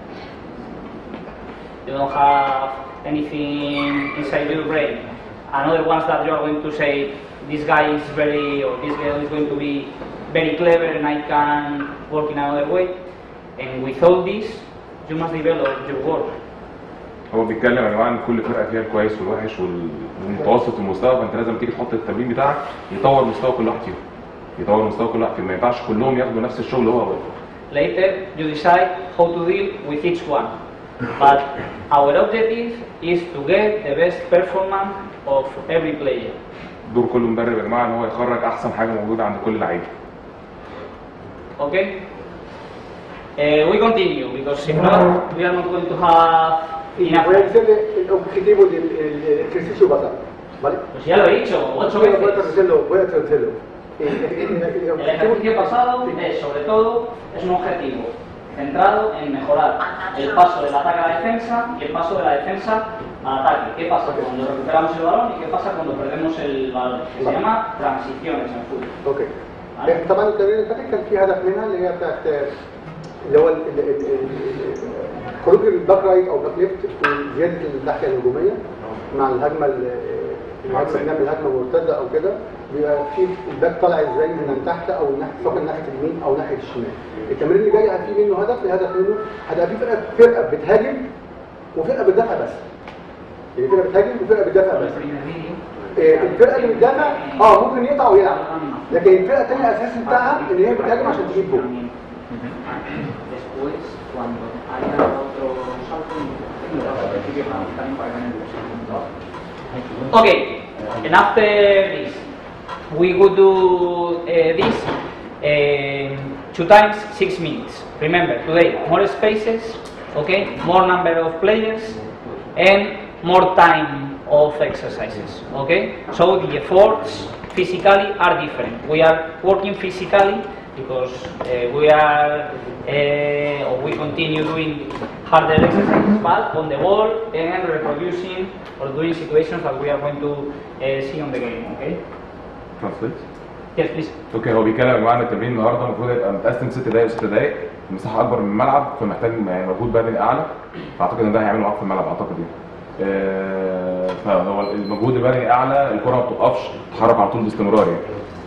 you don't have anything inside your brain. And other ones that you are going to say this guy is very, or this girl is going to be very clever and I can work in another way. And with all this, you must develop your work. هو بيتكلم يا جماعه ان كل فرقه فيها الكويس والوحش والمتوسط المستوى، فانت لازم تيجي تحط التمرين بتاعك يطور مستوى كل واحد فيهم. يطور مستوى كل واحد فيهم، ما ينفعش كلهم ياخدوا نفس الشغل اللي هو هو. Later, you decide how to deal with each one. But our objective is to get the best performance of every player. دور كل مدرب يا جماعه ان هو يخرج احسن حاجه موجوده عند كل لعيب. Okay? Uh, we continue because if not, we are not going to have enough. Voy a decirle el objetivo del el- el ejercicio basal, ¿vale? Pues ya lo he dicho, ocho Voy a veces. traducirlo, voy a traducirlo. El- el- el- el El objetivo- ejercicio pasado es, sobre todo, es un objetivo. centrado en mejorar el paso del ataque a la defensa y el paso de la defensa al ataque. ¿Qué pasa cuando recuperamos el balón y qué pasa cuando perdemos el balón? Que se llama transiciones en fútbol. اوكي. طبعا التمرين اللي فاتت كان في هدف منها اللي هي بتاعت اللي هو ال- ال- ال- ال- خروج الباك رايت او باك ليفت وزياده الناحيه الهجوميه مع الهجمه ال- الهجمه بنعمل هجمه مرتده او كده بيبقى في الباك طالع ازاي من تحت او ناحيه سواء ناحيه اليمين او ناحيه الشمال. التمرين اللي جاي في منه هدف الهدف منه هتبقى في فرقه فرقه بتهاجم وفرقه بتدافع بس. يعني فرقه بتهاجم وفرقه بتدافع بس. إيه، الفرقه اللي بتدافع اه ممكن يقطع ويلعب، لكن الفرقه الثانيه الاساس بتاعها ان هي بتهاجم عشان تجيب جول. Después, cuando haya otro salto, también para ganar el Okay, and after this, we would do uh, this uh, two times six minutes. Remember, today more spaces, okay, more number of players, and more time of exercises, okay? So the efforts physically are different. We are working physically because uh, we are uh, or we continue doing harder exercises, but on the ball and reproducing or doing situations that we are going to uh, see on the game, okay? Translate. Yes, please. اوكي هو بيتكلم يا جماعه ان التمرين النهارده المفروض يبقى متقسم ست دقائق وست دقائق، مساحه اكبر من الملعب، فمحتاج يعني مجهود بدني اعلى، فاعتقد ان ده هيعمل معاك في الملعب اعتقد يعني. آه، فهو المجهود البدني اعلى، الكره ما بتوقفش، تتحرك على طول باستمرار يعني.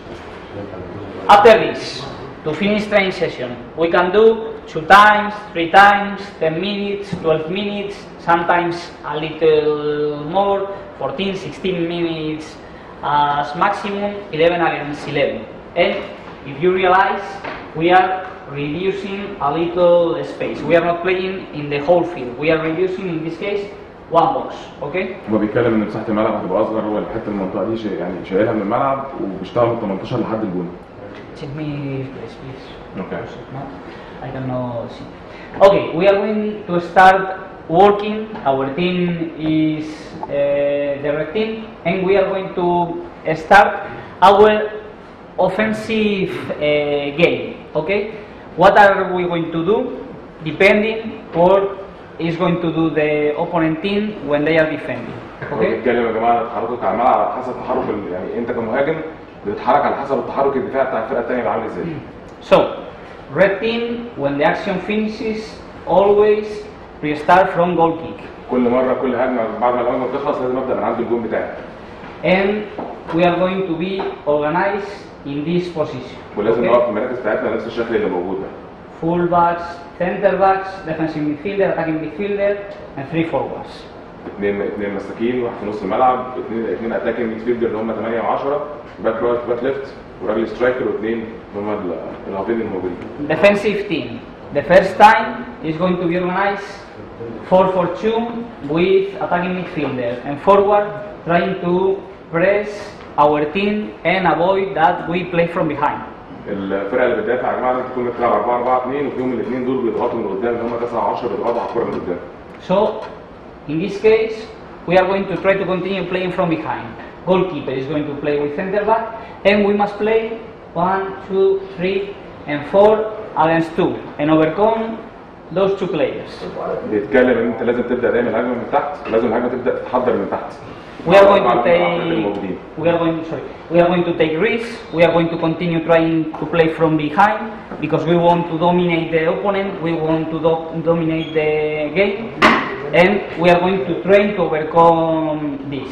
After this, to finish training session, we can do two times, three times, ten minutes, twelve minutes, sometimes a little more, fourteen, sixteen minutes as maximum, eleven against eleven. And if you realize, we are reducing a little space. We are not playing in the whole field. We are reducing, in this case, one box. Okay? هو بيتكلم ان مساحه الملعب هتبقى اصغر، هو الحته المنطقه دي شيء- يعني شايلها من الملعب وبيشتغل من تمنتاشر لحد الجون. Check me, please, please. Okay. No, I cannot see. Okay, we are going to start working. Our team is uh, the red team, and we are going to start our offensive uh, game. Okay, what are we going to do? Depending what is going to do the opponent team when they are defending. هو Okay. بيتكلم يا جماعه تحركك على الملعب على حسب تحرك ال- يعني انت كمهاجم بتتحرك على حسب التحرك الدفاعي بتاع الفرقه الثانيه عامل ازاي. So, red team, when the action finishes, always restart from goal kick. كل مره كل هجمه بعد ما الهجمه بتخلص لازم ابدا من عند الجون بتاعي. And we are going to be organized in this position. ولازم Okay? نقف في المراكز بتاعتنا نفس الشكل اللي موجود ده. Full backs, center backs, defensive midfielder, attacking midfielder, and three forwards. اثنين اثنين مساكين، واحد في نص الملعب، اثنين اثنين اتاكينج ميدفيلدر اللي هم ثمانية و10، باك رايت باك ليفت، وراجل سترايكر، واثنين هم ال- الهافين الموجودين. Defensive team. The first time is going to be organized four four two with attacking midfielder and forward trying to press our team and avoid that we play from behind. الفرقه اللي بتدافع يا جماعه تكون بتلعب أربعة أربعة اثنين، وفيهم الاثنين دول بيضغطوا من قدام اللي هم تسعة و10 بيضغطوا على الكوره من قدام. So, in this case, we are going to try to continue playing from behind. Goalkeeper is going to play with center back, and we must play one, two, three, and four against two, and overcome those two players. بيتكلم ان انت لازم تبدا دايما الهجمه من تحت، لازم الهجمه تبدا تتحضر من تحت. We are going مع to العقلية take. الموجودين. We are going. Sorry. We are going to take risks. We are going to continue trying to play from behind because we want to dominate the opponent. We want to do- dominate the game, and we are going to train to overcome this.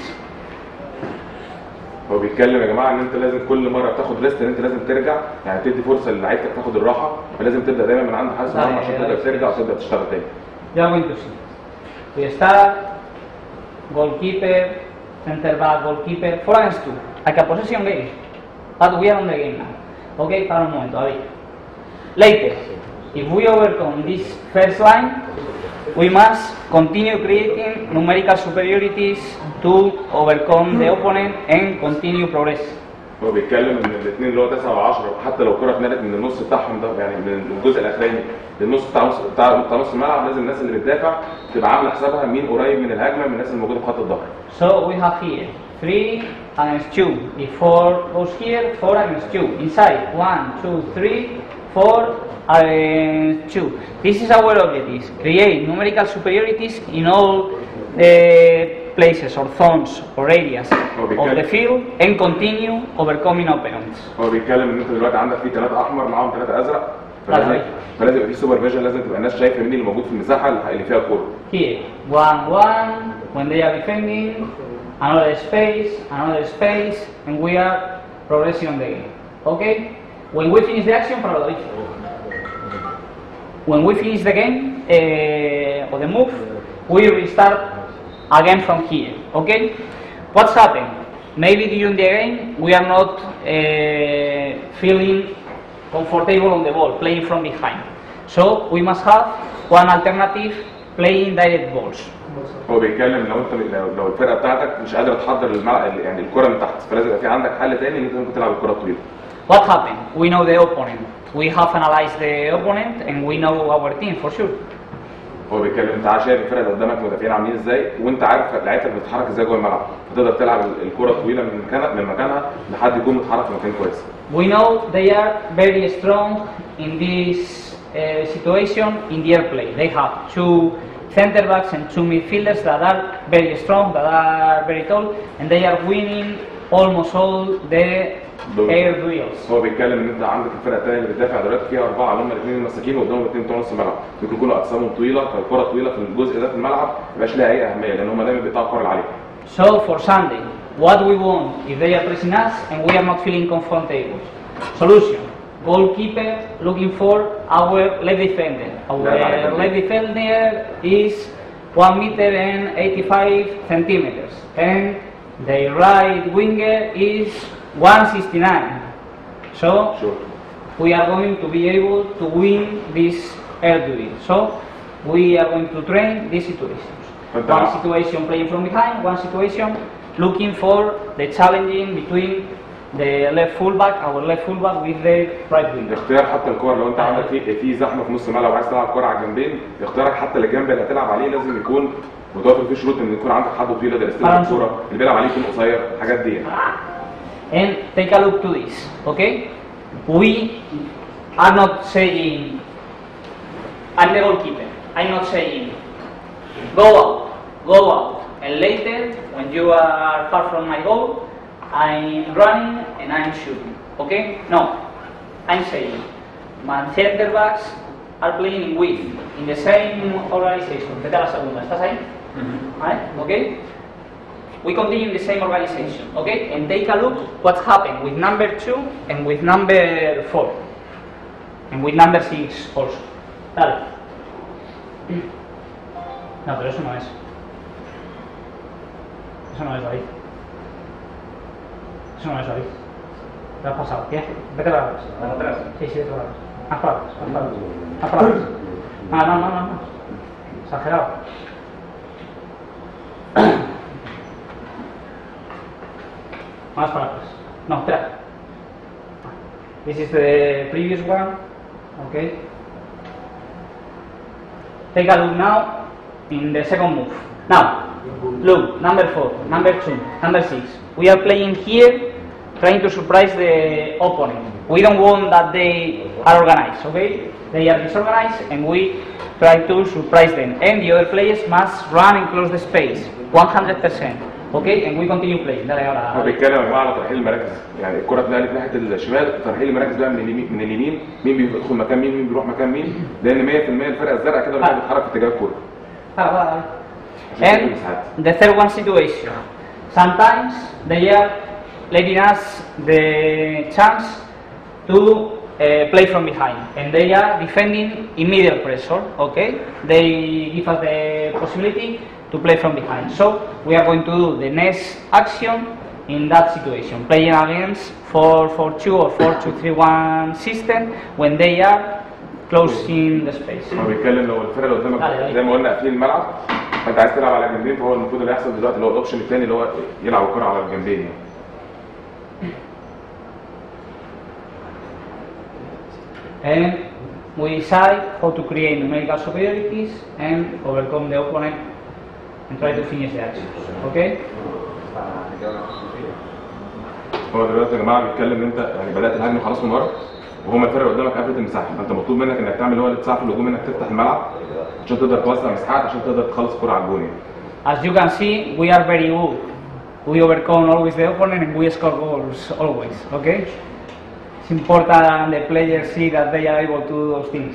هو بيتكلم يا جماعه ان انت لازم كل مره بتاخد ريست، ان انت لازم ترجع، يعني تدي فرصه للعيبتك تاخد الراحه، فلازم تبدا دايما من عند حارس المرمى عشان تقدر ترجع وتبدا تشتغل تاني. You are going to see. We start, goalkeeper, center back, goalkeeper, four against two, like a possession game. But we are on the game now. Okay, para un momento, David. Later, if we overcome this first line, we must continue creating numerical superiorities to overcome the opponent and continue progress. هو بيتكلم ان الاثنين اللي هو تسعة و10 حتى لو الكره اتنقلت من النص بتاعهم ده، يعني من الجزء الاخراني للنص بتاع نص بتاع بتاع نص الملعب، لازم الناس اللي بتدافع تبقى عامله حسابها مين قريب من الهجمه من الناس اللي موجوده في خط الظهر. So we have here three against two. If four goes here, four against two. Inside, one, two, three, four, uh, two. This is our objective: create numerical superiorities in all the places or zones or areas of the field and continue overcoming opponents. هو بيتكلم ان انت دلوقتي عندك في ثلاثه احمر معاهم ثلاثه ازرق، فلازم فلازم يبقى في سوبرفيجن، لازم تبقى الناس شايفه مين اللي موجود في المساحه اللي فيها الكوره. Here, one, one, when they are defending, another space, another space, and we are progressing on the game. Okay? When we finish the action, when we finish the game uh, or the move, we restart again from here. Okay? What's happened? Maybe during the game we are not uh, feeling comfortable on the ball, playing from behind. So we must have one alternative, playing direct balls. هو بيتكلم لو انت لو, لو الفرقه بتاعتك مش قادره تحضر الملعب يعني الكره من تحت، فلازم يبقى في عندك حل تاني ان انت ممكن تلعب الكره الطويله. What happened? We know the opponent. We have analyzed the opponent and we know our team for sure. هو بيتكلم انت شايف الفرقه اللي قدامك المدافعين عاملين ازاي، وانت عارف لعيبتك بتتحرك ازاي جوه الملعب، فتقدر تلعب الكره الطويله من مكانها من مكانها لحد يكون متحرك في مكان كويس. We know they are very strong in this uh, situation in their play. They have two center backs and two midfielders that are very strong, that are very tall, and they are winning almost all the air duels. هو بيتكلم ان انت عندك الفرقه الثانيه اللي بتدافع دلوقتي فيها اربعه اللي هم الاثنين المساكين وقدامهم اثنين بتوع نص الملعب، ممكن يكونوا اجسامهم طويله، فالكره طويله في الجزء ده في الملعب ما يبقاش لها اي اهميه لان هم دايما بيقطعوا الكره اللي عليهم. So for Sunday, what we want if they are pressing us and we are not feeling comfortable? Solution: goalkeeper looking for our left defender. Our left defender is one meter and eighty-five centimeters, and the right winger is one sixty-nine. So sure. we are going to be able to win this air duel. So we are going to train these situations. One situation playing from behind, one situation looking for the challenging between the left fullback, our left fullback with the right winger. اختيار حتى الكور لو انت عندك في في زحمه في نص الملعب وعايز تلعب كوره على الجنبين، اختيارك حتى للجنب اللي هتلعب عليه لازم يكون متوفر فيه شروط ان يكون عندك حد طويل يقدر يستلم الكوره، اللي بيلعب عليه يكون قصير، الحاجات دي. And take a look to this, okay? We are not saying I'm the goalkeeper. I'm not saying go out, go out, and later when you are far from my goal, I'm running and I'm shooting. Okay? No, I'm saying my center backs are playing in width in the same organization. Vete a la segunda. ¿Estás ahí? ¿Vale? Okay? We continue in the same organization. Okay? And take a look what happened with number two and with number four, and with number six also. Dale. No, pero eso no es. Eso no es, David. Eso no es, David. Te has pasado. Vete para atrás. ¿Para atrás? Sí, sí, vete para atrás. Haz para atrás, haz para atrás. Haz para atrás. Ah, no, no, no, no. Exagerado. Más para atrás. No, espera. This is the previous one. Okay. Take a look now in the second move. Now, look, number four, number two, number six. We are playing here, trying to surprise the opponent. We don't want that they are organized, okay? They are disorganized and we try to surprise them. And the other players must run and close the space, one hundred percent. Okay, and we continue playing. Dale ahora. هو بيتكلم يا جماعه على ترحيل المراكز، يعني الكره اتنقلت ناحيه الشمال، ترحيل المراكز بقى من اليمين من اليمين، مين بيدخل مكان مين، مين بيروح مكان مين، لان مية في المية الفرقه الزرقاء كده ولا بتتحرك في اتجاه الكوره. And the third one situation. Sometimes they are letting us the chance to uh, play from behind, and they are defending immediate pressure. Okay, they give us the possibility to play from behind. So we are going to do the next action in that situation, playing against four four two or four two three one system when they are closing the space. هو بيتكلم لو الفرقه اللي قدامك زي ما قلنا قافلين الملعب فانت عايز تلعب على الجنبين، فهو المفروض اللي يحصل دلوقتي اللي هو الاوبشن الثاني اللي هو يلعب الكره على الجنبين يعني. And we decide how to create numerical superiorities and overcome the opponent and try to finish the action. Okay? هو دلوقتي يا جماعه بيتكلم ان انت يعني بدات الهجمه خلاص من ورا وهم الفرق قدامك قفلت المساحه، فانت مطلوب منك انك تعمل هو اللي تساعد في الهجوم انك تفتح الملعب عشان تقدر توسع مساحات عشان تقدر تخلص الكوره على الجون. As you can see, we are very good. We overcome always the opponent and we score goals always. Okay? It's important that the players see that they are able to do those things.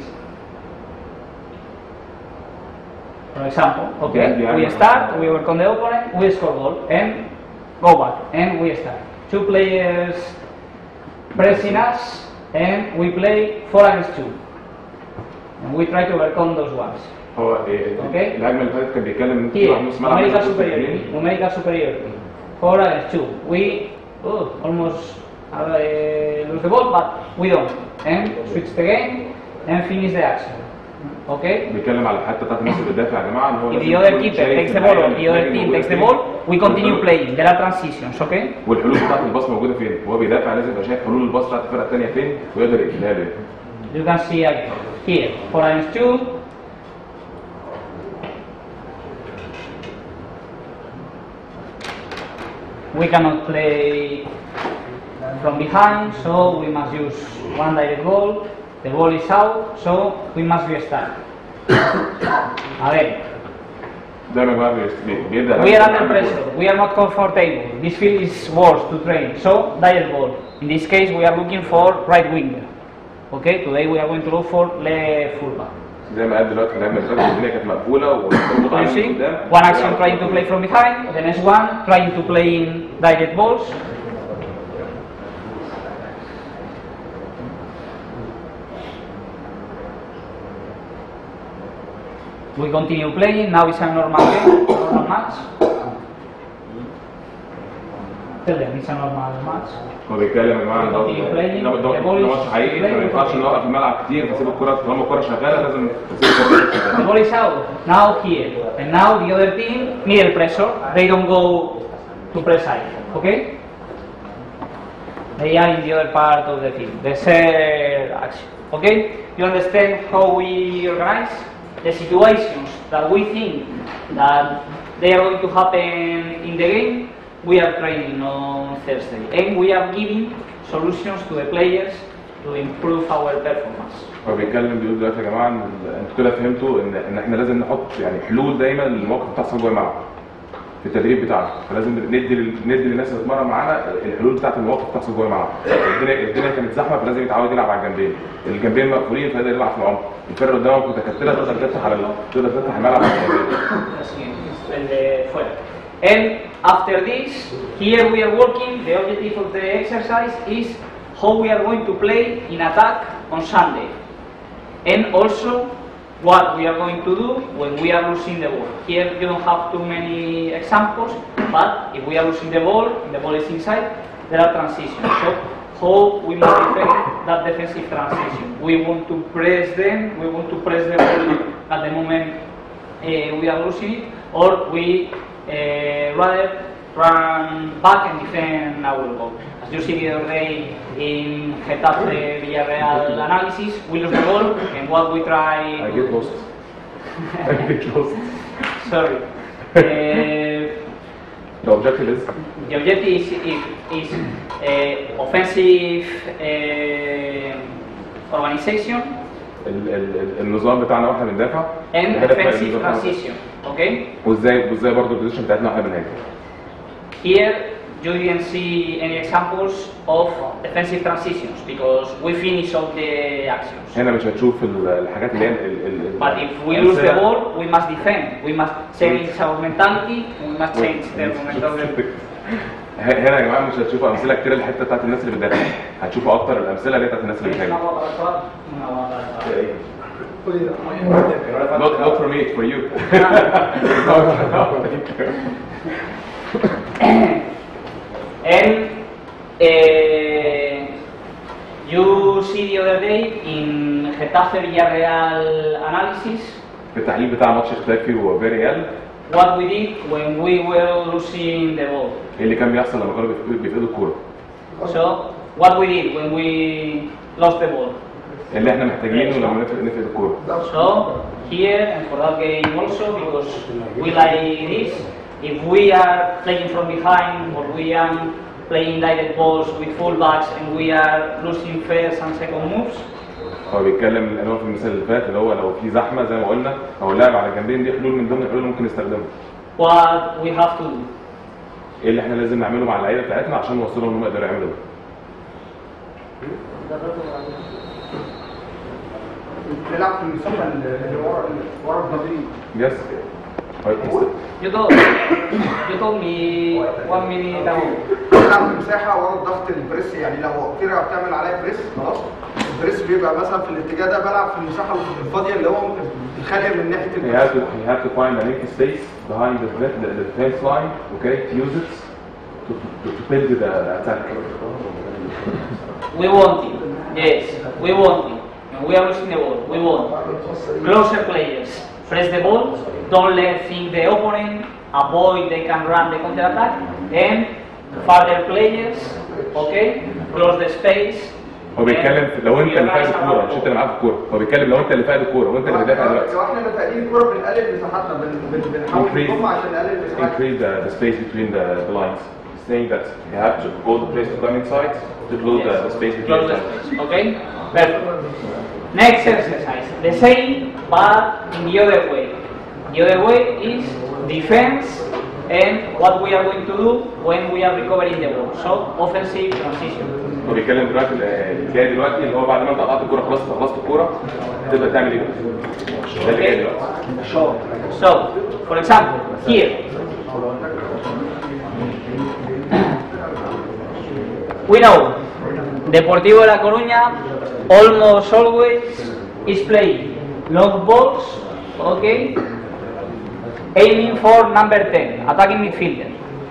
For example, okay, Yeah, yeah, we yeah. start, we overcome the opponent, we score goal, and go back, and we start. Two players pressing us, and we play four against two. And we try to overcome those ones. هو Okay. الهجمه اللي فاتت كان بيتكلم ان انت Here, تروح نص ملعب numerical وتشوط superiority. الجنين. Numerical superiority. Four against two. We oh, almost uh, lose the ball, but we don't. And switch the game and finish the action. Okay? بيتكلم على الحته بتاعت الناس اللي بتدافع يا جماعه ان هو If لازم the other يكون keeper شايف takes the إن ball or اللعيبة the other اللي team موجودة takes the فين. ball, we continue playing. There are transitions. Okay? والحلول بتاعت الباص موجوده فين؟ وهو بيدافع لازم يبقى شايف حلول الباص بتاعت الفرقه الثانيه فين ويقدر يقفلها له. You can see again. Here, four against two. We cannot play from behind, so we must use one direct goal. The ball is out, so we must restart. A ver, دايما بقى بيست- بيبدا we are under pressure. We are not comfortable. This field is worse to train. So direct ball. In this case, we are looking for right winger. Okay. Today we are going to look for left fullback. زي ما قال دلوقتي الهجمه اللي فاتت الدنيا كانت مقفوله ومضغوط You عليهم see, من قدام. one action trying to play from behind, the next one trying to play in direct balls. We continue playing, now it's a normal game, normal match. Tell them it's a normal match. هو بيتكلم يا جماعه ان ده ده- ده- ده ماتش حقيقي فما ينفعش نوقف الملعب كتير فسيب الكوره طالما الكوره شغاله لازم تسيب الكوره The شغاله. ball is out, now here, and now the other team, middle pressure, they don't go to press side, okay? They are in the other part of the field, the third action, okay? You understand how we organize? The situations that we think that they are going to happen in the game, we are training on Thursday, and we are giving solutions to the players to improve our performance. هو بيتكلم بيقول دلوقتي يا جماعه ان انتوا كده فهمتوا ان ان احنا لازم نحط يعني حلول دايما للمواقف بتحصل جوه الملعب في التدريب بتاعنا، فلازم ندي لل- ندي للناس اللي بتتمرن معانا الحلول بتاعت المواقف بتحصل جوه الملعب. الدنيا الدنيا كانت زحمه فلازم يتعود يلعب على الجنبين، الجنبين مقفولين فيقدر يلعب في العمق، الفرقه قدامك متكتله تقدر تفتح على ال- تقدر تفتح الملعب على الجنبين. El de fuera. And after this, here we are working, the objective of the exercise is how we are going to play in attack on Sunday. And also what we are going to do when we are losing the ball. Here you don't have too many examples, but if we are losing the ball, the ball is inside, there are transitions. So how we must defend that defensive transition. We want to press them, we want to press the ball at the moment uh, we are losing it, or we uh, rather run back and defend our goal. As you see the other day in Getafe Villarreal analysis, we lose the ball, and what we try. I get lost. I get lost. Sorry. Uh, The objective is the objective is, is, is uh, offensive uh, organization ال- ال- النظام بتاعنا واحنا بندافع and الهدف بقى defensive النظام بتاعنا. transition. Okay? وازاي وازاي برضه البوزيشن بتاعتنا واحنا بنهاجم. Here you didn't see any examples of defensive transitions because we finish all the actions. هنا مش هتشوف ال- الحاجات اللي هي ال- ال- ال- But if we lose the ball, we must defend. We must change our mentality. We must change the mentality. ه- هنا يا جماعه مش هتشوفوا امثله كتير للحته بتاعت الناس اللي بتدافع، هتشوفوا اكتر الامثله اللي هي بتاعت الناس اللي بتهاجم. Not, not for me, it's for you. No, no, thank you. And uh, you see the other day in Getafe Villarreal analysis في التحليل بتاع ماتش ختافي وفيريال what we did when we were losing the ball. ايه اللي كان بيحصل لما كانوا بيفقدوا- بيفقدوا الكوره؟ So what we did when we lost the ball. اللي احنا محتاجينه لما نفقد نفقد الكوره. So here and for that game also because we like this, if we are playing from behind or we are playing direct balls with fullbacks and we are losing first and second moves. هو بيتكلم اللي هو في المثال اللي فات اللي هو لو في زحمه زي ما قلنا او اللعب على الجنبين دي حلول من ضمن الحلول اللي ممكن نستخدمها. What we have to do. ايه اللي احنا لازم نعمله مع اللعيبه بتاعتنا عشان نوصلهم ان هم يقدروا يعملوا ده؟ نلعب في المساحه اللي ورا ورا التمرين. Yes. You told, you told me one minute ago. نلعب في المساحه ورا الضغط البريس، يعني لو فرقه بتعمل عليها بريس خلاص البريس بيبقى مثلا في الاتجاه ده، بلعب في المساحه الفاضيه اللي هو الخاليه من ناحيه You البريس. have to you have to find an empty space behind the the, the defense line, okay? To use it to to, to build the attack. We want it. Yes, we want it. And we are losing the ball. We want closer players. Press the ball. Don't let think the opponent. Avoid they can run the counter attack. And further players. Okay. Close the space. هو بيتكلم لو انت اللي فاقد الكوره مش انت اللي معاك الكوره، هو بيتكلم لو انت اللي فاقد الكوره وانت اللي بتدافع دلوقتي. لو احنا اللي فاقدين الكوره بنقلل مساحاتنا، بنحاول نضم عشان نقلل مساحاتنا. Increase the, the space between the, the lines. He's saying that you have to all the players to come inside to close Yes. the, the space between Close the the lines. space. Okay. Perfect. Next exercise. The same, but in the other way. The other way is defense and what we are going to do when we are recovering the ball. So offensive transition. هو بيتكلم دلوقتي الجاي دلوقتي اللي هو بعد ما انت قطعت الكوره خلاص خلصت الكوره تبدا تعمل ايه؟ ده اللي جاي دلوقتي. So, for example, here we know Deportivo La Coruña almost always is playing long balls, okay, aiming for number ten, attacking midfielder.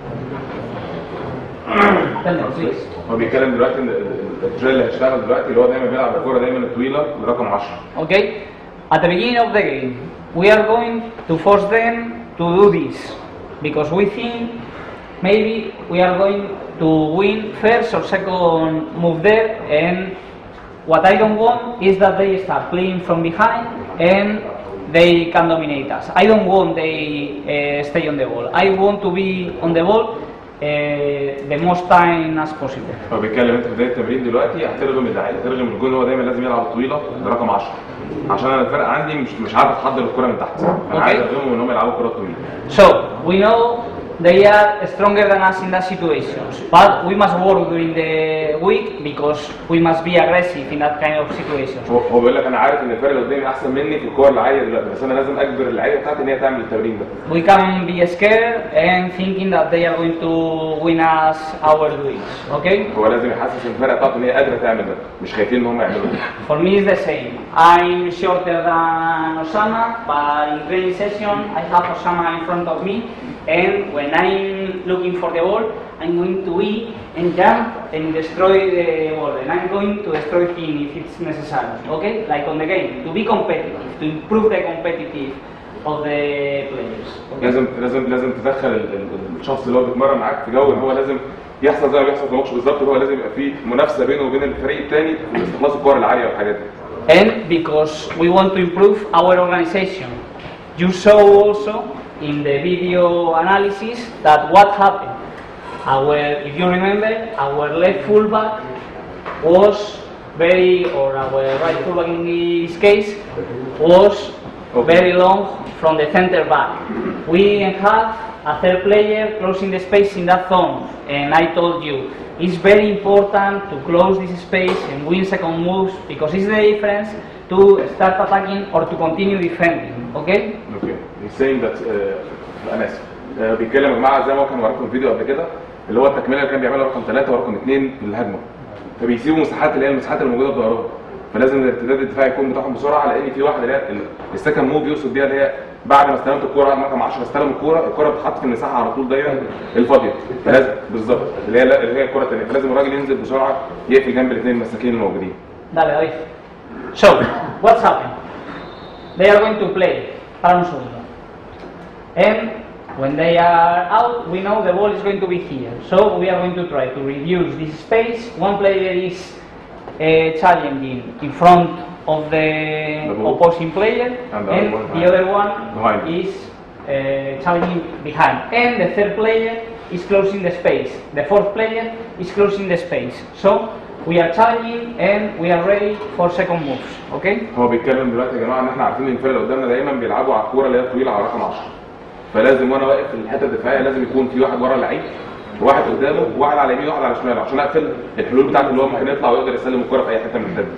Tell me, please. هو بيتكلم دلوقتي ان الدريل اللي هيشتغل دلوقتي اللي هو دايما بيلعب الكوره دايما الطويله لرقم عشرة. Okay, at the beginning of the game, we are going to force them to do this because we think maybe we are going to win first or second move there, and what I don't want is that they start playing from behind and they can dominate us. I don't want they uh, stay on the ball. I want to be on the ball uh, the most time as possible. هو بيتكلم انت في بدايه التمرين دلوقتي هترغم اللعيبه ترغم الجون هو دايما لازم يلعب الطويله لرقم عشرة عشان انا الفرقه عندي مش مش عارف تحضر الكوره من تحت. انا عايز ارغمهم ان هم يلعبوا الكوره الطويله. So we know they are stronger than us in that situations, but we must work during the week because we must be aggressive in that kind of situations. هو هو بيقول لك انا عارف ان الفرقه اللي قدامي احسن مني في الكور العاليه دلوقتي بس انا لازم اجبر اللعيبه بتاعتي ان هي تعمل التمرين ده. We can be scared and thinking that they are going to win us our duels, okay? هو لازم يحسس الفرقه بتاعته ان هي قادره تعمل ده مش خايفين ان هم يعملوا ده. For me it's the same. I'm shorter than Osama, but in training session I have Osama in front of me, and when I'm looking for the ball, I'm going to eat and jump and destroy the ball, and I'm going to destroy him if it's necessary, okay? Like on the game, to be competitive, to improve the competitive of the players. Okay? لازم لازم لازم تدخل ال- ال- الشخص اللي هو بيتمرن معاك في جو ان هو لازم يحصل زي ما بيحصل في الماتش بالظبط، هو لازم يبقى في منافسه بينه وبين الفريق الثاني في استخلاص الكور العاليه والحاجات دي. And because we want to improve our organization. You saw also in the video analysis that what happened. Our, if you remember, our left fullback was very, or our right fullback in this case, was very long from the center back. We have a third player closing the space in that zone, and I told you, it's very important to close this space and win second moves because it's the difference to start attacking or to continue defending, okay? اوكي. He's saying that uh, انا اسف. uh, بيتكلم يا جماعه زي ما هو كان وريكم الفيديو قبل كده اللي هو التكمله اللي كان بيعملها رقم ثلاثة ورقم اثنين للهجمه. فبيسيبوا مساحات اللي هي المساحات اللي موجوده بظهرهم. فلازم الارتداد الدفاعي يكون بتاعهم بسرعه لان في واحده اللي هي السكند موف يقصد بيها اللي هي بعد ما استلمت الكوره رقم عشرة استلم الكوره الكوره بتتحط في المساحه على طول دايما الفاضيه فلازم بالظبط اللي هي اللي هي الكوره الثانيه فلازم الراجل ينزل بسرعه يقفل جنب الاثنين المساكين الموجودين. Dale, David. So, what's happening? They are going to play para un segundo. And when they are out, we know the ball is going to be here. So we are going to try to reduce this space. One player is uh, challenging in front of the, The opposing player, And the and other one the other one behind. is uh, challenging behind. And the third player is closing the space. The fourth player is closing the space. So we are challenging and we are ready for second moves. Okay? هو بيتكلم دلوقتي يا جماعه ان احنا عارفين ان الفرق اللي قدامنا دايما بيلعبوا على الكوره اللي هي الطويله على رقم عشرة. فلازم وانا واقف في الحته الدفاعيه لازم يكون في واحد ورا اللعيب وواحد قدامه وواحد على يمينه وواحد على شماله عشان اقفل الحلول بتاعته اللي هو ممكن يطلع ويقدر يسلم الكوره في اي حته من الدنيا.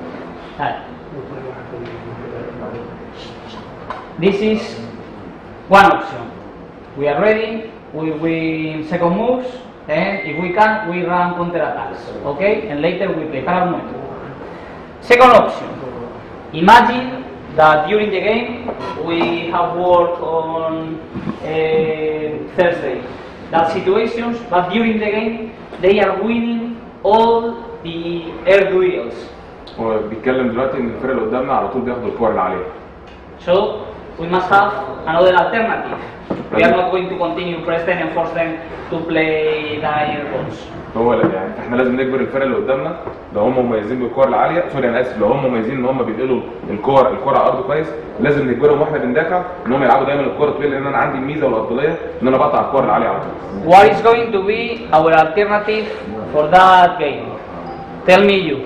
This is one option. We are ready. We win second moves, and if we can, we run counter attacks. Okay, and later we play para un momento. Second option. Imagine that during the game we have worked on uh, Thursday. That situations, but during the game they are winning all the air duels. هو بيتكلم دلوقتي ان الفرق اللي قدامنا على طول بياخدوا الكور العاليه. So we must have another alternative. We are not going to continue press them and force them to play the air balls. هو لا يعني احنا لازم نجبر الفرق اللي قدامنا لو هم مميزين بالكور العاليه، سوري انا اسف، لو هم مميزين ان هم بينقلوا الكور الكره على الارض كويس، لازم نجبرهم واحنا بندافع ان هم يلعبوا دايما الكره الطويله لان انا عندي الميزه والافضليه ان انا بقطع الكور العاليه على طول. What is going to be our alternative for that game? Tell me you.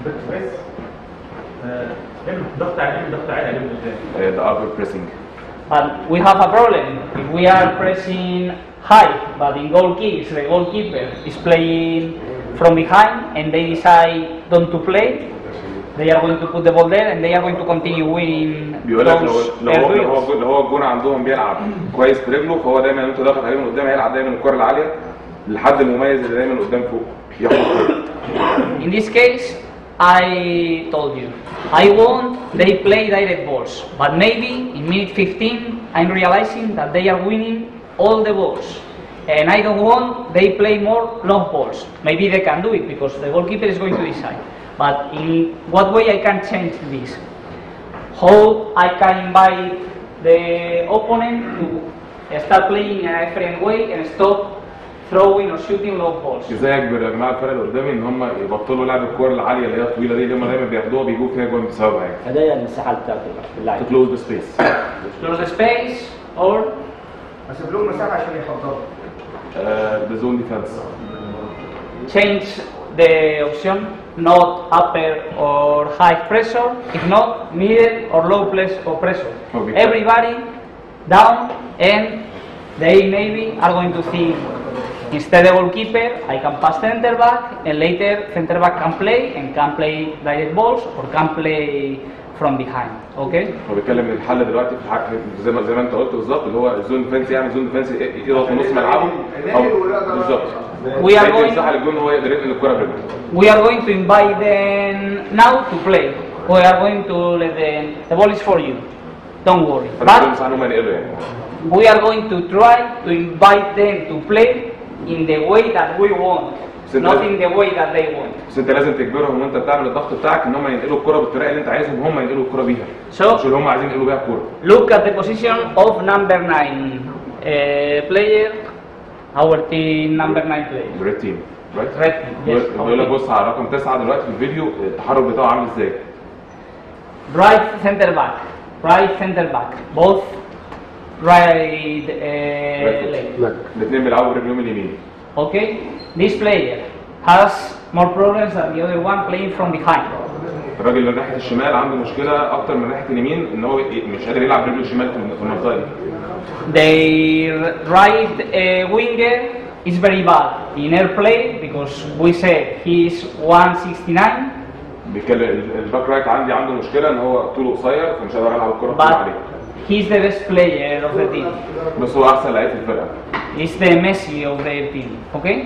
ضغط عليهم ضغط عالي عليهم ازاي؟ The upper pressing. But we have a problem. If we are pressing high, but in goal kicks, the goalkeeper is playing from behind and they decide not to play, they are going to put the ball there and they are going to continue winning بيقول لك لو those لو air هو لو duels. هو لو هو الجون عندهم بيلعب كويس برجله فهو دايما انت ضاغط عليه من قدام هيلعب دايما الكره العاليه لحد المميز اللي دايما قدام فوق ياخد الكوره. In this case, I told you, I want they play direct balls, but maybe in minute fifteen I'm realizing that they are winning all the balls, and I don't want they play more long balls. Maybe they can do it because the goalkeeper is going to decide. But in what way I can change this? How I can invite the opponent to start playing in a different way and stop throwing or shooting long balls. ازاي اجبر يا جماعه الفرق اللي قدامي ان هم يبطلوا لعب الكور العاليه اللي هي الطويله دي اللي هم دايما بياخدوها بيجوا فيها جول بسببها يعني. هدايا المساحه بتاعت اللعيب. To close the space. Close the space or اسيب لهم مساحه عشان يحضروا. Uh, the zone defense. change the option, not upper or high pressure, if not middle or low press- or pressure. Okay. Everybody down, and they maybe are going to think instead of goalkeeper I can pass center back, and later center back can play and can play direct balls or can play from behind. Okay? هو بيتكلم ان الحل دلوقتي في حق زي ما زي ما انت قلت بالظبط اللي هو الزون ديفنس يعني زون ديفنس يضغط في نص ملعبه او بالظبط. We are going مساحه للجون هو يقدر ينقل الكره برجله. We are going to invite them now to play. We are going to let them. The ball is for you. Don't worry. فده But مساحه ان هم ينقلوا يعني. we are going to try to invite them to play in the way that we want, not in the way that they want. بس انت لازم تجبرهم وانت بتعمل الضغط بتاعك ان هم ينقلوا الكره بالطريقه اللي انت عايزهم هم ينقلوا الكره بيها. So مش اللي هم عايزين ينقلوا بيها الكره. look at the position of number nine uh, player, our team number nine player. ريد تيم رايت؟ Red team. Yes. بيقول لك Okay. بص على رقم تسعة دلوقتي في الفيديو التحرك بتاعه عامل ازاي؟ Right center back. Right center back. Both right uh, leg. الاثنين بيلعبوا برجلهم اليمين. Okay, this player has more problems than the other one playing from behind. الراجل اللي ناحيه الشمال عنده مشكله اكتر من ناحيه اليمين ان هو مش قادر يلعب برجله الشمال في المنطقه دي. Their right uh, winger is very bad in airplay because we said he is one sixty-nine. بيتكلم الباك رايت عندي عنده مشكله ان هو طوله قصير فمش قادر يلعب الكره طول عليه. He's the best player of the team. بس هو احسن لعيب في الفرقه. He's the Messi of their team. Okay.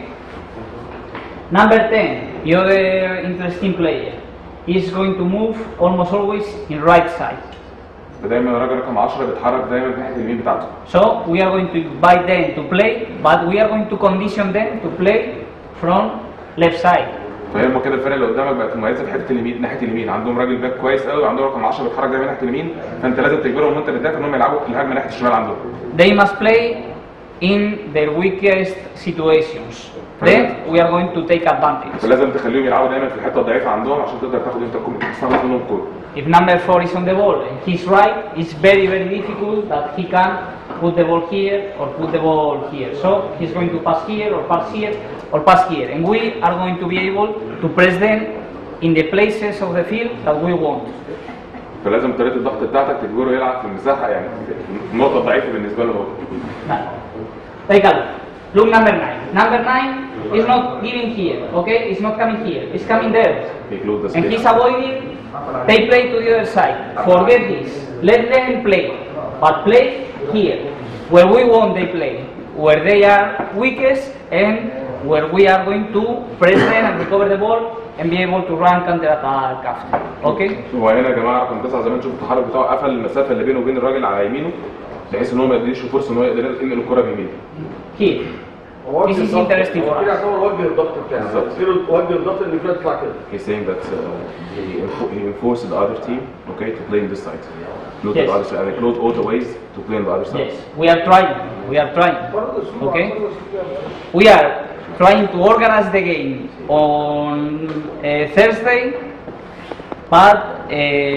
Number ten, the other interesting player. He's going to move almost always in right side. فدايما الراجل رقم عشرة بيتحرك دايما ناحيه اليمين بتاعته. So we are going to invite them to play, but we are going to condition them to play from left side. فهم كده الفرقه اللي قدامك بقت مميزه في حته اليمين ناحيه اليمين عندهم راجل باك كويس قوي وعندهم رقم عشرة بيتحرك دايما ناحيه اليمين فانت لازم تجبرهم وانت بتدافع ان هم يلعبوا الهجمه ناحيه الشمال عندهم. They must play in their weakest situations. Then we are going to take advantage. فلازم تخليهم يلعبوا دايما في الحته الضعيفه عندهم عشان تقدر تاخد انت الكوره تستخلص منهم الكوره. If number four is on the ball and he's right, it's very very difficult that he can put the ball here or put the ball here. So he's going to pass here or pass here or pass here, and we are going to be able to press them in the places of the field that we want. فلازم طريقه الضغط بتاعتك تجبره يلعب في المساحه يعني النقطه الضعيفه بالنسبه له هو. Take a look. Look number nine. Number nine is not giving here, okay? It's not coming here. It's coming there. And he's avoiding. They play to the other side. Forget this. Let them play. But play here. Where we want they play. Where they are weakest and where we are going to press them and recover the ball and be able to run counter attack after. Okay? وهنا يا جماعه رقم تسعه زي ما انتم شفتوا التحرك بتاعه قفل المسافه اللي بينه وبين الراجل على يمينه بحيث ان هو ما يديش فرصه ان هو يقدر ينقل الكره بيمينه. Here. This is interesting for us. كده يعتبر وجه الضغط بتاعه. وجه الضغط ان الكره تطلع كده. He's saying that uh, he, he enforced the other team, okay, to play in this side. Not Yes. the other side. Like not all the ways to play on the other side. Yes, we are trying. We are trying. Okay? We are trying to organize the game on uh, Thursday, but uh,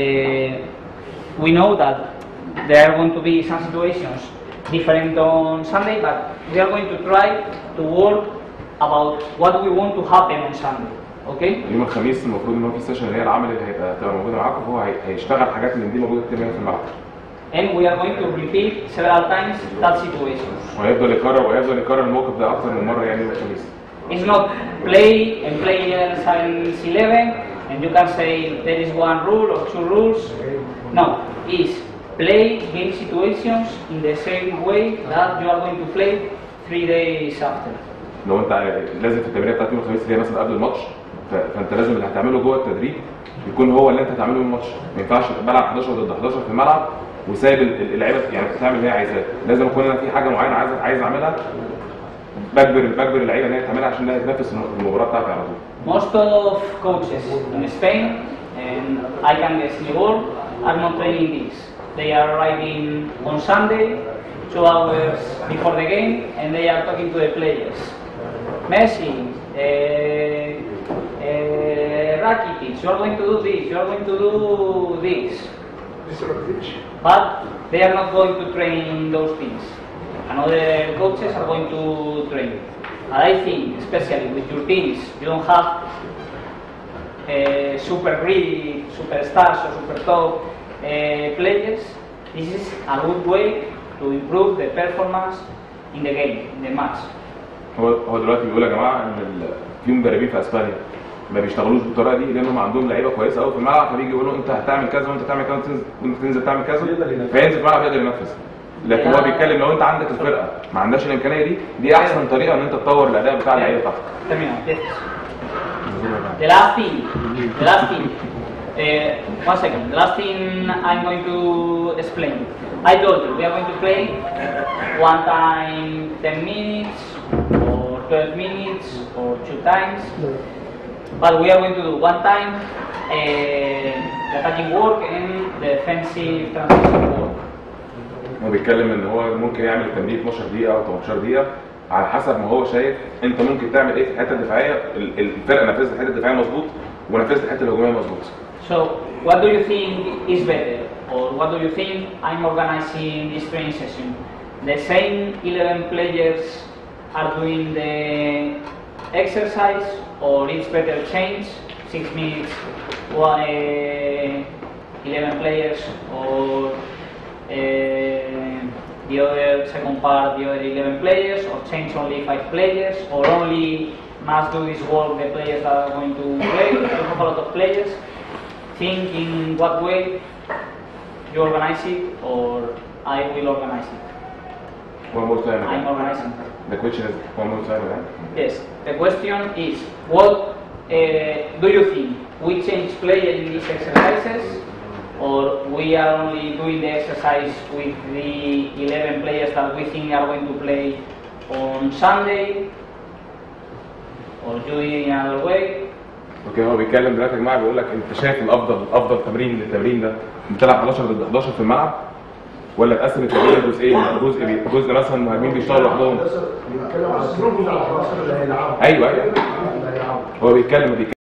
we know that there are going to be some situations different on Sunday, but we are going to try to work about what we want to happen on Sunday. Okay? يوم الخميس المفروض ان هو في السيشن اللي هي العمل اللي هيبقى تبقى موجوده معاكم فهو هي- هيشتغل حاجات من دي موجوده كتير هنا في الملعب. And we are going to repeat several times that situation. وهيفضل يكرر وهيفضل يكرر الموقف ده اكتر من مره يعني يوم الخميس. It's not play and play eleven eleven and you can say there is one rule or two rules. No, it's play game situations in the same way that you are going to play three days after. لو انت لازم في التمرينه بتاعت يوم الخميس اللي هي مثلا قبل الماتش ف- فانت لازم اللي هتعمله جوه التدريب يكون هو اللي انت هتعمله يوم الماتش. ما ينفعش بلعب حداشر ضد حداشر في الملعب وسايب ال- اللعيبه يعني تعمل اللي هي عايزاه. لازم اكون انا في حاجه معينه عايز عايز اعملها بجبر بجبر اللعيبه ان هي تعملها عشان هي تنافس المباراه بتاعتي على طول. Most of coaches in Spain, and I can guess in the world, are not training this. They are arriving on Sunday, two hours before the game, and they are talking to the players. Messi, uh, uh, Rakitic, you are going to do this, you are going to do this. But they are not going to train those things. Another coaches are going to train. And I think, especially with your teams, you don't have uh, super greedy, superstars or super top uh, players. This is a good way to improve the performance in the game, in the match. هو هو دلوقتي بيقول يا جماعه ان ال- في مدربين في اسبانيا ما بيشتغلوش بالطريقه دي لانهم عندهم لعيبه كويسه قوي في الملعب فبيجي يقولوا انت هتعمل كذا وانت هتعمل كذا وانت تنزل- وانت تنزل تعمل كذا فينزل في الملعب يقدر ينفذ. لكن هو بيتكلم لو انت عندك الفرقه ما عندهاش الامكانيه دي دي احسن طريقه ان انت تطور الاداء بتاع اللعيبه بتاعتك. Terminamos. Yes. The last thing, the last thing, uh, one second, the last thing I'm going to explain. I told you we are going to play one time ten minutes or twelve minutes or two times, but we are going to do one time uh, the attacking work and the defensive transition work. هو بيتكلم ان هو ممكن يعمل التمرين اتناشر دقيقه او تمنتاشر دقيقه على حسب ما هو شايف انت ممكن تعمل ايه في الحته الدفاعيه. ال- الفرقه نفذت الحته الدفاعيه مظبوط ونفذت الحته الهجوميه مظبوط. So, what do you think is better, or what do you think I'm organizing this training session? The same eleven players are doing the exercise, or it's better change six minutes, one, uh, eleven players, or uh, the other second part, the other eleven players, or change only five players, or only must do this work the players that are going to play. You have a lot of players. Think in what way you organize it, or I will organize it. One more time. I'm organizing. The question is one more time again. Yes. The question is, what uh, do you think? We change players in these exercises, or we are only doing the exercise with the eleven players that we think are going to play on Sunday, or do it in another way? اوكي هو بيتكلم دلوقتي يا جماعه بيقول لك انت شايف الافضل افضل تمرين للتمرين ده بتلعب حداشر ضد حداشر في الملعب ولا تقسم التمرين لجزئين جزء بي... جزء مثلا مهاجمين بيشتغلوا لوحدهم. ايوه ايوه هو بيتكلم بيتكلم